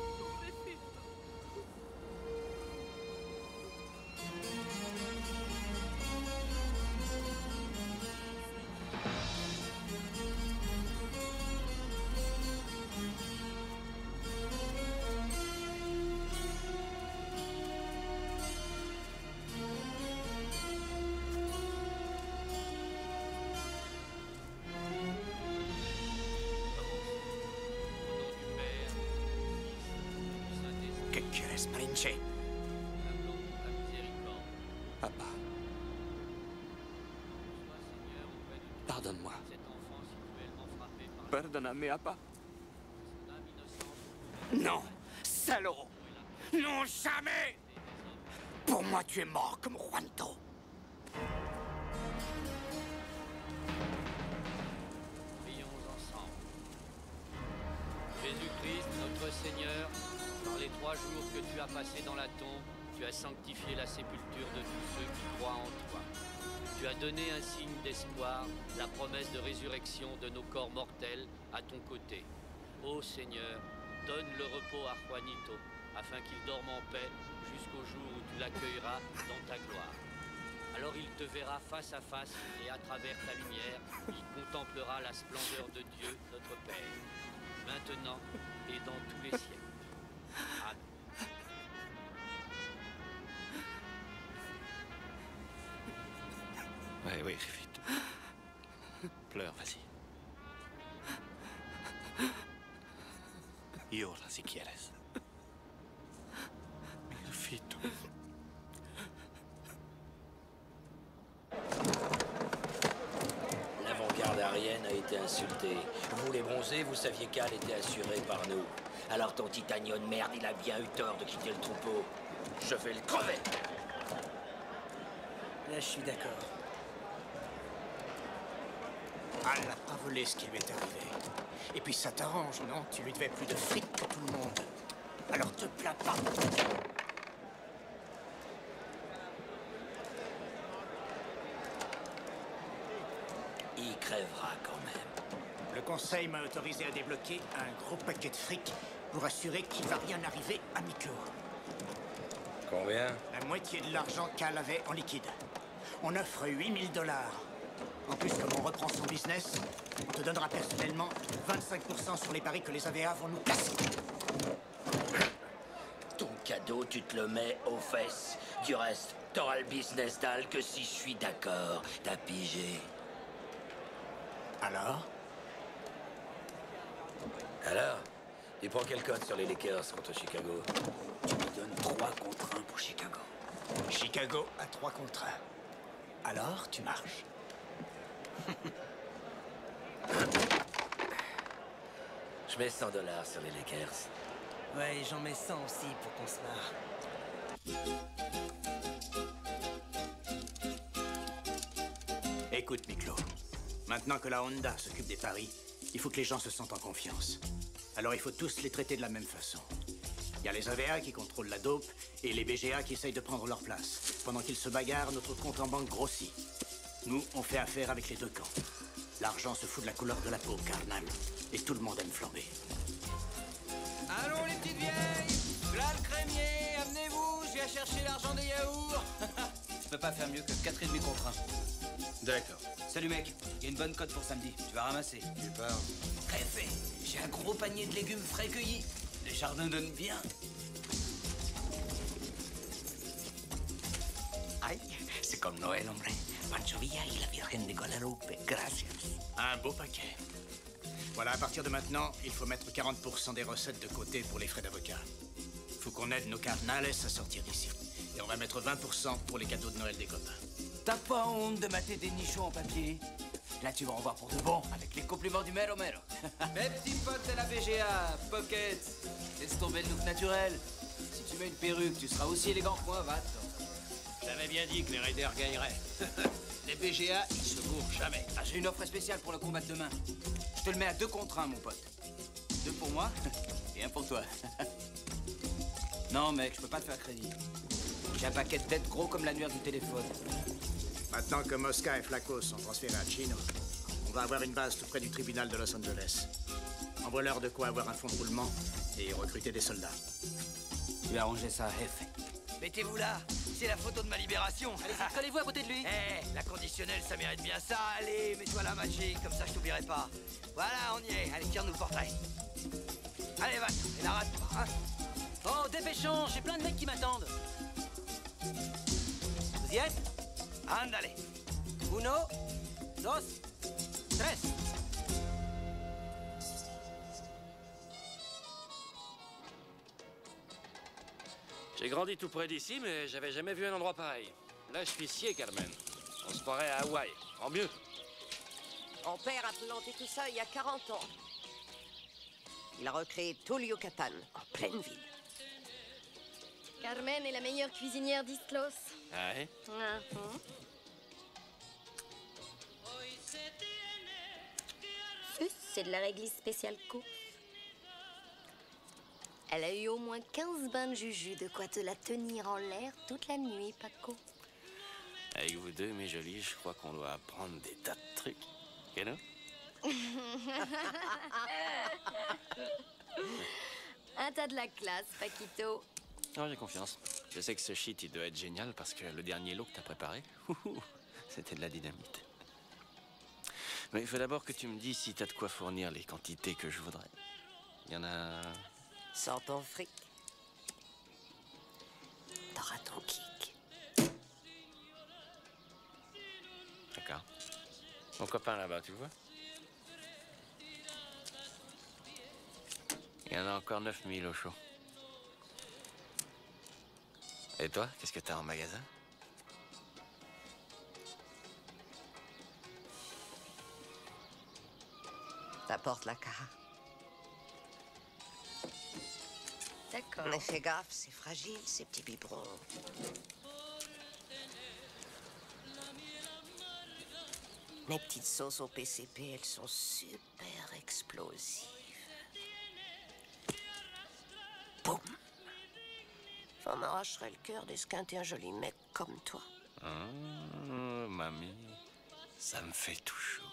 ¿Qué quieres, Prince? Papa. Pardonne-moi. Pardonne-moi, papa. Non, salaud. Non, jamais. Pour moi, tu es mort comme Juanito. Prions ensemble. Jésus-Christ, notre Seigneur, par les 3 jours que tu as passés dans la tombe, tu as sanctifié la sépulture de tous ceux qui croient en toi. Tu as donné un signe d'espoir, la promesse de résurrection de nos corps mortels à ton côté. Ô Seigneur, donne le repos à Juanito, afin qu'il dorme en paix jusqu'au jour où tu l'accueilleras dans ta gloire. Alors il te verra face à face et à travers ta lumière, il contemplera la splendeur de Dieu, notre Père, maintenant et dans tous les siècles. Amen. Oui, vite. Pleure, vas-y. Llora si quieres. Mirfito. L'avant-garde aérienne a été insultée. Vous, les bronzés, vous saviez qu'Al était assuré par nous. Alors ton titanio de merde, il a bien eu tort de quitter le troupeau. Je vais le crever. Là, je suis d'accord. Al n'a pas volé ce qui lui est arrivé. Et puis ça t'arrange, non? Tu lui devais plus de fric que tout le monde. Alors te plains pas. Il crèvera quand même. Le conseil m'a autorisé à débloquer un gros paquet de fric pour assurer qu'il va rien arriver à Miklo. Combien? La moitié de l'argent qu'Al avait en liquide. On offre 8 000 $. En plus, comme on reprend son business, on te donnera personnellement 25% sur les paris que les AVA vont nous placer. Ton cadeau, tu te le mets aux fesses. Du reste, t'auras le business d'Al que si je suis d'accord. T'as pigé. Alors? Alors? Tu prends quel code sur les Lakers contre Chicago? Tu me donnes 3 contre 1 pour Chicago. Chicago a 3 contre 1. Alors, tu marches. Je mets 100 $ sur les Lakers. Ouais, j'en mets 100 aussi pour qu'on se marre. Écoute, Miklo. Maintenant que la Honda s'occupe des paris, il faut que les gens se sentent en confiance. Alors il faut tous les traiter de la même façon. Il y a les AVA qui contrôlent la dope et les BGA qui essayent de prendre leur place. Pendant qu'ils se bagarrent, notre compte en banque grossit. Nous, on fait affaire avec les deux camps. L'argent se fout de la couleur de la peau, carnal. Et tout le monde aime flamber. Allons, les petites vieilles! Là, le crémier, amenez-vous, je viens chercher l'argent des yaourts! Je peux pas faire mieux que 4,5 contre 1. D'accord. Salut mec, il y a une bonne cote pour samedi. Tu vas ramasser. Tu parles. Préfet, j'ai un gros panier de légumes frais cueillis. Les jardins donnent bien. Ay, c'est comme Noël, hombre. Pancho Villa y la Virgen de Guadalupe. Gracias. Un beau paquet. Voilà, à partir de maintenant, il faut mettre 40% des recettes de côté pour les frais d'avocat. Faut qu'on aide nos carnales à sortir d'ici. Et on va mettre 20% pour les cadeaux de Noël des copains. T'as pas honte de mater des nichons en papier? Là, tu vas en voir pour de bon, avec les compliments du Mero Mero. Mes petits potes de la BGA, Pocket, laisse tomber le look naturel. Si tu mets une perruque, tu seras aussi élégant que moi, va. J'avais bien dit que les raiders gagneraient. Les BGA, ils se bourrent jamais. Ah, j'ai une offre spéciale pour le combat de demain. Je te le mets à 2 contre 1, mon pote. 2 pour moi et 1 pour toi. Non, mec, je peux pas te faire crédit. J'ai un paquet de têtes gros comme l'annuaire du téléphone. Maintenant que Mosca et Flacos sont transférés à Chino, on va avoir une base tout près du tribunal de Los Angeles. Envoie-leur de quoi avoir un fonds de roulement et recruter des soldats. Tu as arrangé ça, Jeff. Mettez-vous là, c'est la photo de ma libération. Allez, collez-vous à côté de lui. La conditionnelle, ça mérite bien ça. Allez, mets-toi là, Magic, comme ça je t'oublierai pas. Voilà, on y est. Allez, tire-nous le portrait. Allez, va, et la rate pas, hein. Oh, dépêchons, j'ai plein de mecs qui m'attendent. Vous y êtes? Andale. 1, 2, 3. J'ai grandi tout près d'ici, mais j'avais jamais vu un endroit pareil. Là, je suis scié, Carmen. On se croirait à Hawaï, en mieux. Mon père a planté tout ça il y a 40 ans. Il a recréé tout le Yucatan, en pleine ville. Carmen est la meilleure cuisinière d'Istlos. Ah ouais? C'est de la réglisse spéciale course. Elle a eu au moins 15 bains de juju, de quoi te la tenir en l'air toute la nuit, Paco. Avec vous deux, mes jolies, je crois qu'on doit apprendre des tas de trucs. Et non? T'as de la classe, Paquito. Non, j'ai confiance. Je sais que ce shit, il doit être génial parce que le dernier lot que t'as préparé, c'était de la dynamite. Mais il faut d'abord que tu me dises si t'as de quoi fournir les quantités que je voudrais. Il y en a... Sans ton fric, t'auras ton kick. D'accord. Mon copain là-bas, tu vois? Il y en a encore 9000 au chaud. Et toi, qu'est-ce que t'as en magasin? T'apportes la cara. D'accord. Mais fais gaffe, c'est fragile, ces petits biberons. Mes petites sauces au PCP, elles sont super explosives. Boum! On m'arracherait le cœur d'esquinter un joli mec comme toi. Oh, mamie, ça me fait tout chaud.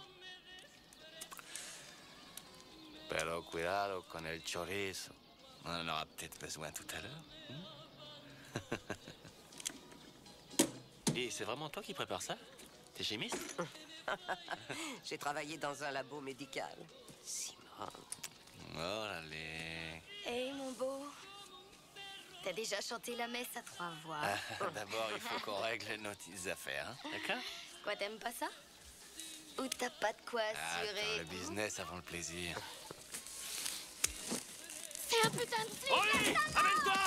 Pero cuidado con el chorizo. On en aura peut-être besoin tout à l'heure. Et c'est vraiment toi qui prépares ça? T'es chimiste? J'ai travaillé dans un labo médical. Simone. Oh là là. Hey, mon beau. T'as déjà chanté la messe à 3 voix. D'abord, il faut qu'on règle nos petites affaires, hein? D'accord? Quoi, t'aimes pas ça? Ou t'as pas de quoi assurer? Attends, le business avant le plaisir. C'est un putain de flic! Oli, amène-toi!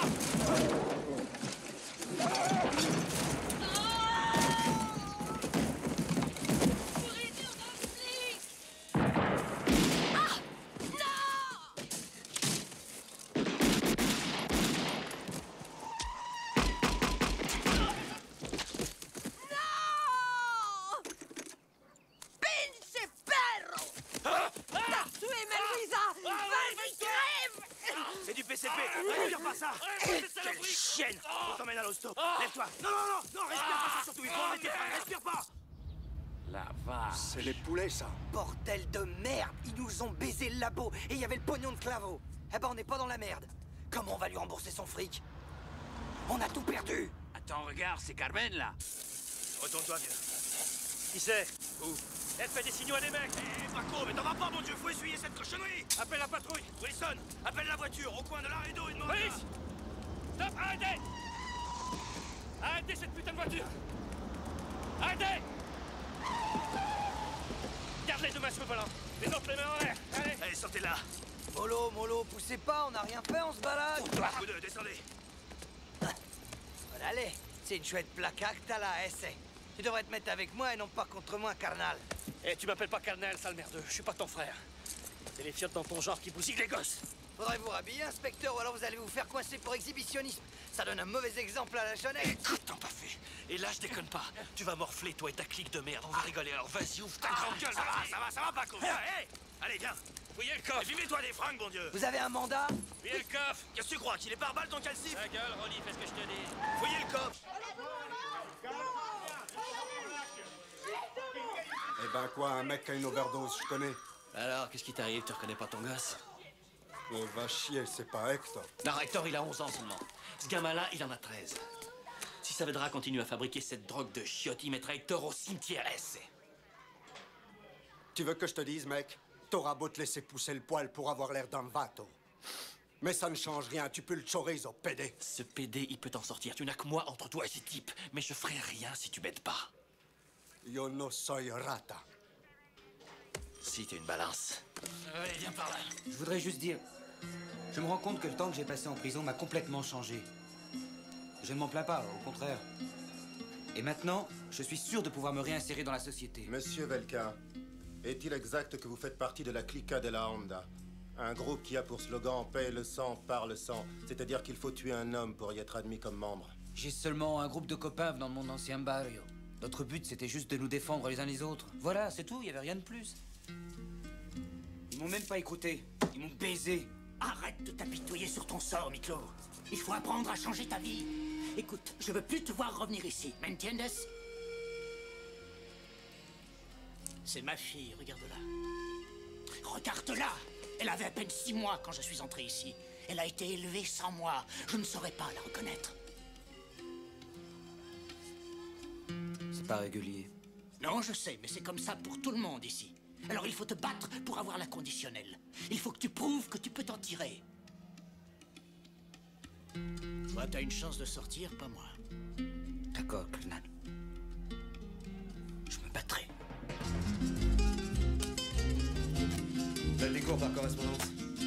Quelle chienne! On t'emmène à l'hosto. Lève-toi. Non, non, non, non, respire pas ça surtout. Il faut arrêter. Respire pas. La vache. C'est les poulets, ça. Bordel de merde. Ils nous ont baisé le labo et il y avait le pognon de Clavo. Eh ben, on n'est pas dans la merde. Comment on va lui rembourser son fric? On a tout perdu. Attends, regarde, c'est Carmen, là. Retourne-toi, vieux. Qui c'est? Où? Elle fait des signaux à des mecs. Hé, Paco, mais t'en vas pas, mon Dieu. Faut essuyer cette cochonnerie. Appelle la patrouille. Wilson, appelle la voiture au coin de l'Aredo et demande... Police! Stop, arrêtez! Arrêtez cette putain de voiture! Arrêtez! Garde-les de mains sous le volant. Les autres, les mains en l'air. Allez. Allez, sortez là. Mollo, poussez pas, on n'a rien fait, on se balade. Vous deux, descendez. Voilà, allez, c'est une chouette placa que t'as là, essaie. Tu devrais te mettre avec moi et non pas contre moi, carnal. Eh, tu m'appelles pas carnal, sale merdeux. Je suis pas ton frère. C'est les fiottes dans ton genre qui bousillent les gosses. Faudrait vous rhabiller, inspecteur, ou alors vous allez vous faire coincer pour exhibitionnisme. Ça donne un mauvais exemple à la jeunesse. Écoute, t'en pas fait. Et là, je déconne pas. Tu vas morfler, toi et ta clique de merde. On va rigoler, alors vas-y, ouvre ta grande gueule. Ça va, Paco. Viens, hé. Allez, viens. Fouillez le coffre. Mets-toi des fringues, bon Dieu. Vous avez un mandat? Fouillez le coffre. Qu'est-ce que tu crois, qu'il est par balle ton calcif? Ta gueule, Rolly, fais ce que je te dis. Fouillez le coffre. Eh ben quoi, un mec qui a une overdose, je connais. Alors, qu'est-ce qui t'arrive? Tu reconnais pas ton gosse? Va chier, c'est pas Hector. Non, Hector, il a 11 ans seulement. Ce gamin-là, il en a 13. Si Saavedra continue à fabriquer cette drogue de chiottes, il mettra Hector au cimetière. Tu veux que je te dise, mec? T'auras beau te laisser pousser le poil pour avoir l'air d'un vato. Mais ça ne change rien, tu peux le chorizo, pédé. Ce pédé, il peut t'en sortir. Tu n'as que moi entre toi et ces types. Mais je ferai rien si tu m'aides pas. Yo no soy rata. Si t'es une balance. Allez, viens par là. Je voudrais juste dire... Je me rends compte que le temps que j'ai passé en prison m'a complètement changé. Je ne m'en plains pas, au contraire. Et maintenant, je suis sûr de pouvoir me réinsérer dans la société. Monsieur Velka, est-il exact que vous faites partie de la Clica de la Honda? Un groupe qui a pour slogan « Paie le sang, par le sang », c'est-à-dire qu'il faut tuer un homme pour y être admis comme membre. J'ai seulement un groupe de copains dans mon ancien barrio. Notre but, c'était juste de nous défendre les uns les autres. Voilà, c'est tout, il n'y avait rien de plus. Ils m'ont même pas écouté. Ils m'ont baisé. Arrête de t'apitoyer sur ton sort, Miklo. Il faut apprendre à changer ta vie. Écoute, je veux plus te voir revenir ici. ¿M'entiendes? C'est ma fille, regarde-la. Regarde-la! Elle avait à peine 6 mois quand je suis entré ici. Elle a été élevée sans moi. Je ne saurais pas la reconnaître. C'est pas régulier. Non, je sais, mais c'est comme ça pour tout le monde ici. Alors il faut te battre pour avoir la conditionnelle. Il faut que tu prouves que tu peux t'en tirer. Toi, t'as une chance de sortir, pas moi. D'accord, colonel. Je me battrai. Donne les cours par correspondance.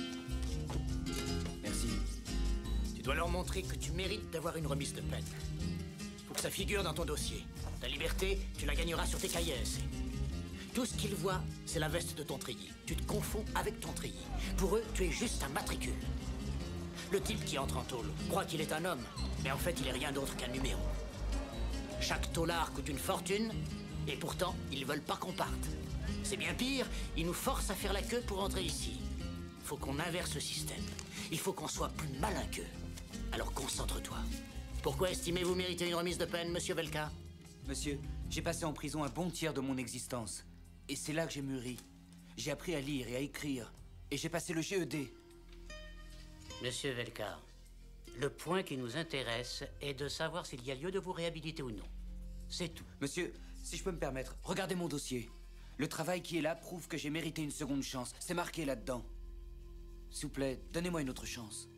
Merci. Tu dois leur montrer que tu mérites d'avoir une remise de peine. Faut que ça figure dans ton dossier. Ta liberté, tu la gagneras sur tes cahiers. Tout ce qu'ils voient, c'est la veste de ton treillis. Tu te confonds avec ton treillis. Pour eux, tu es juste un matricule. Le type qui entre en tôle croit qu'il est un homme, mais en fait, il est rien d'autre qu'un numéro. Chaque taulard coûte une fortune, et pourtant, ils veulent pas qu'on parte. C'est bien pire, ils nous forcent à faire la queue pour entrer ici. Faut qu'on inverse le système. Il faut qu'on soit plus malin qu'eux. Alors concentre-toi. Pourquoi estimez-vous mériter une remise de peine, monsieur Velka? Monsieur, j'ai passé en prison un bon tiers de mon existence. Et c'est là que j'ai mûri. J'ai appris à lire et à écrire. Et j'ai passé le GED. Monsieur Velka, le point qui nous intéresse est de savoir s'il y a lieu de vous réhabiliter ou non. C'est tout. Monsieur, si je peux me permettre, regardez mon dossier. Le travail qui est là prouve que j'ai mérité une seconde chance. C'est marqué là-dedans. S'il vous plaît, donnez-moi une autre chance.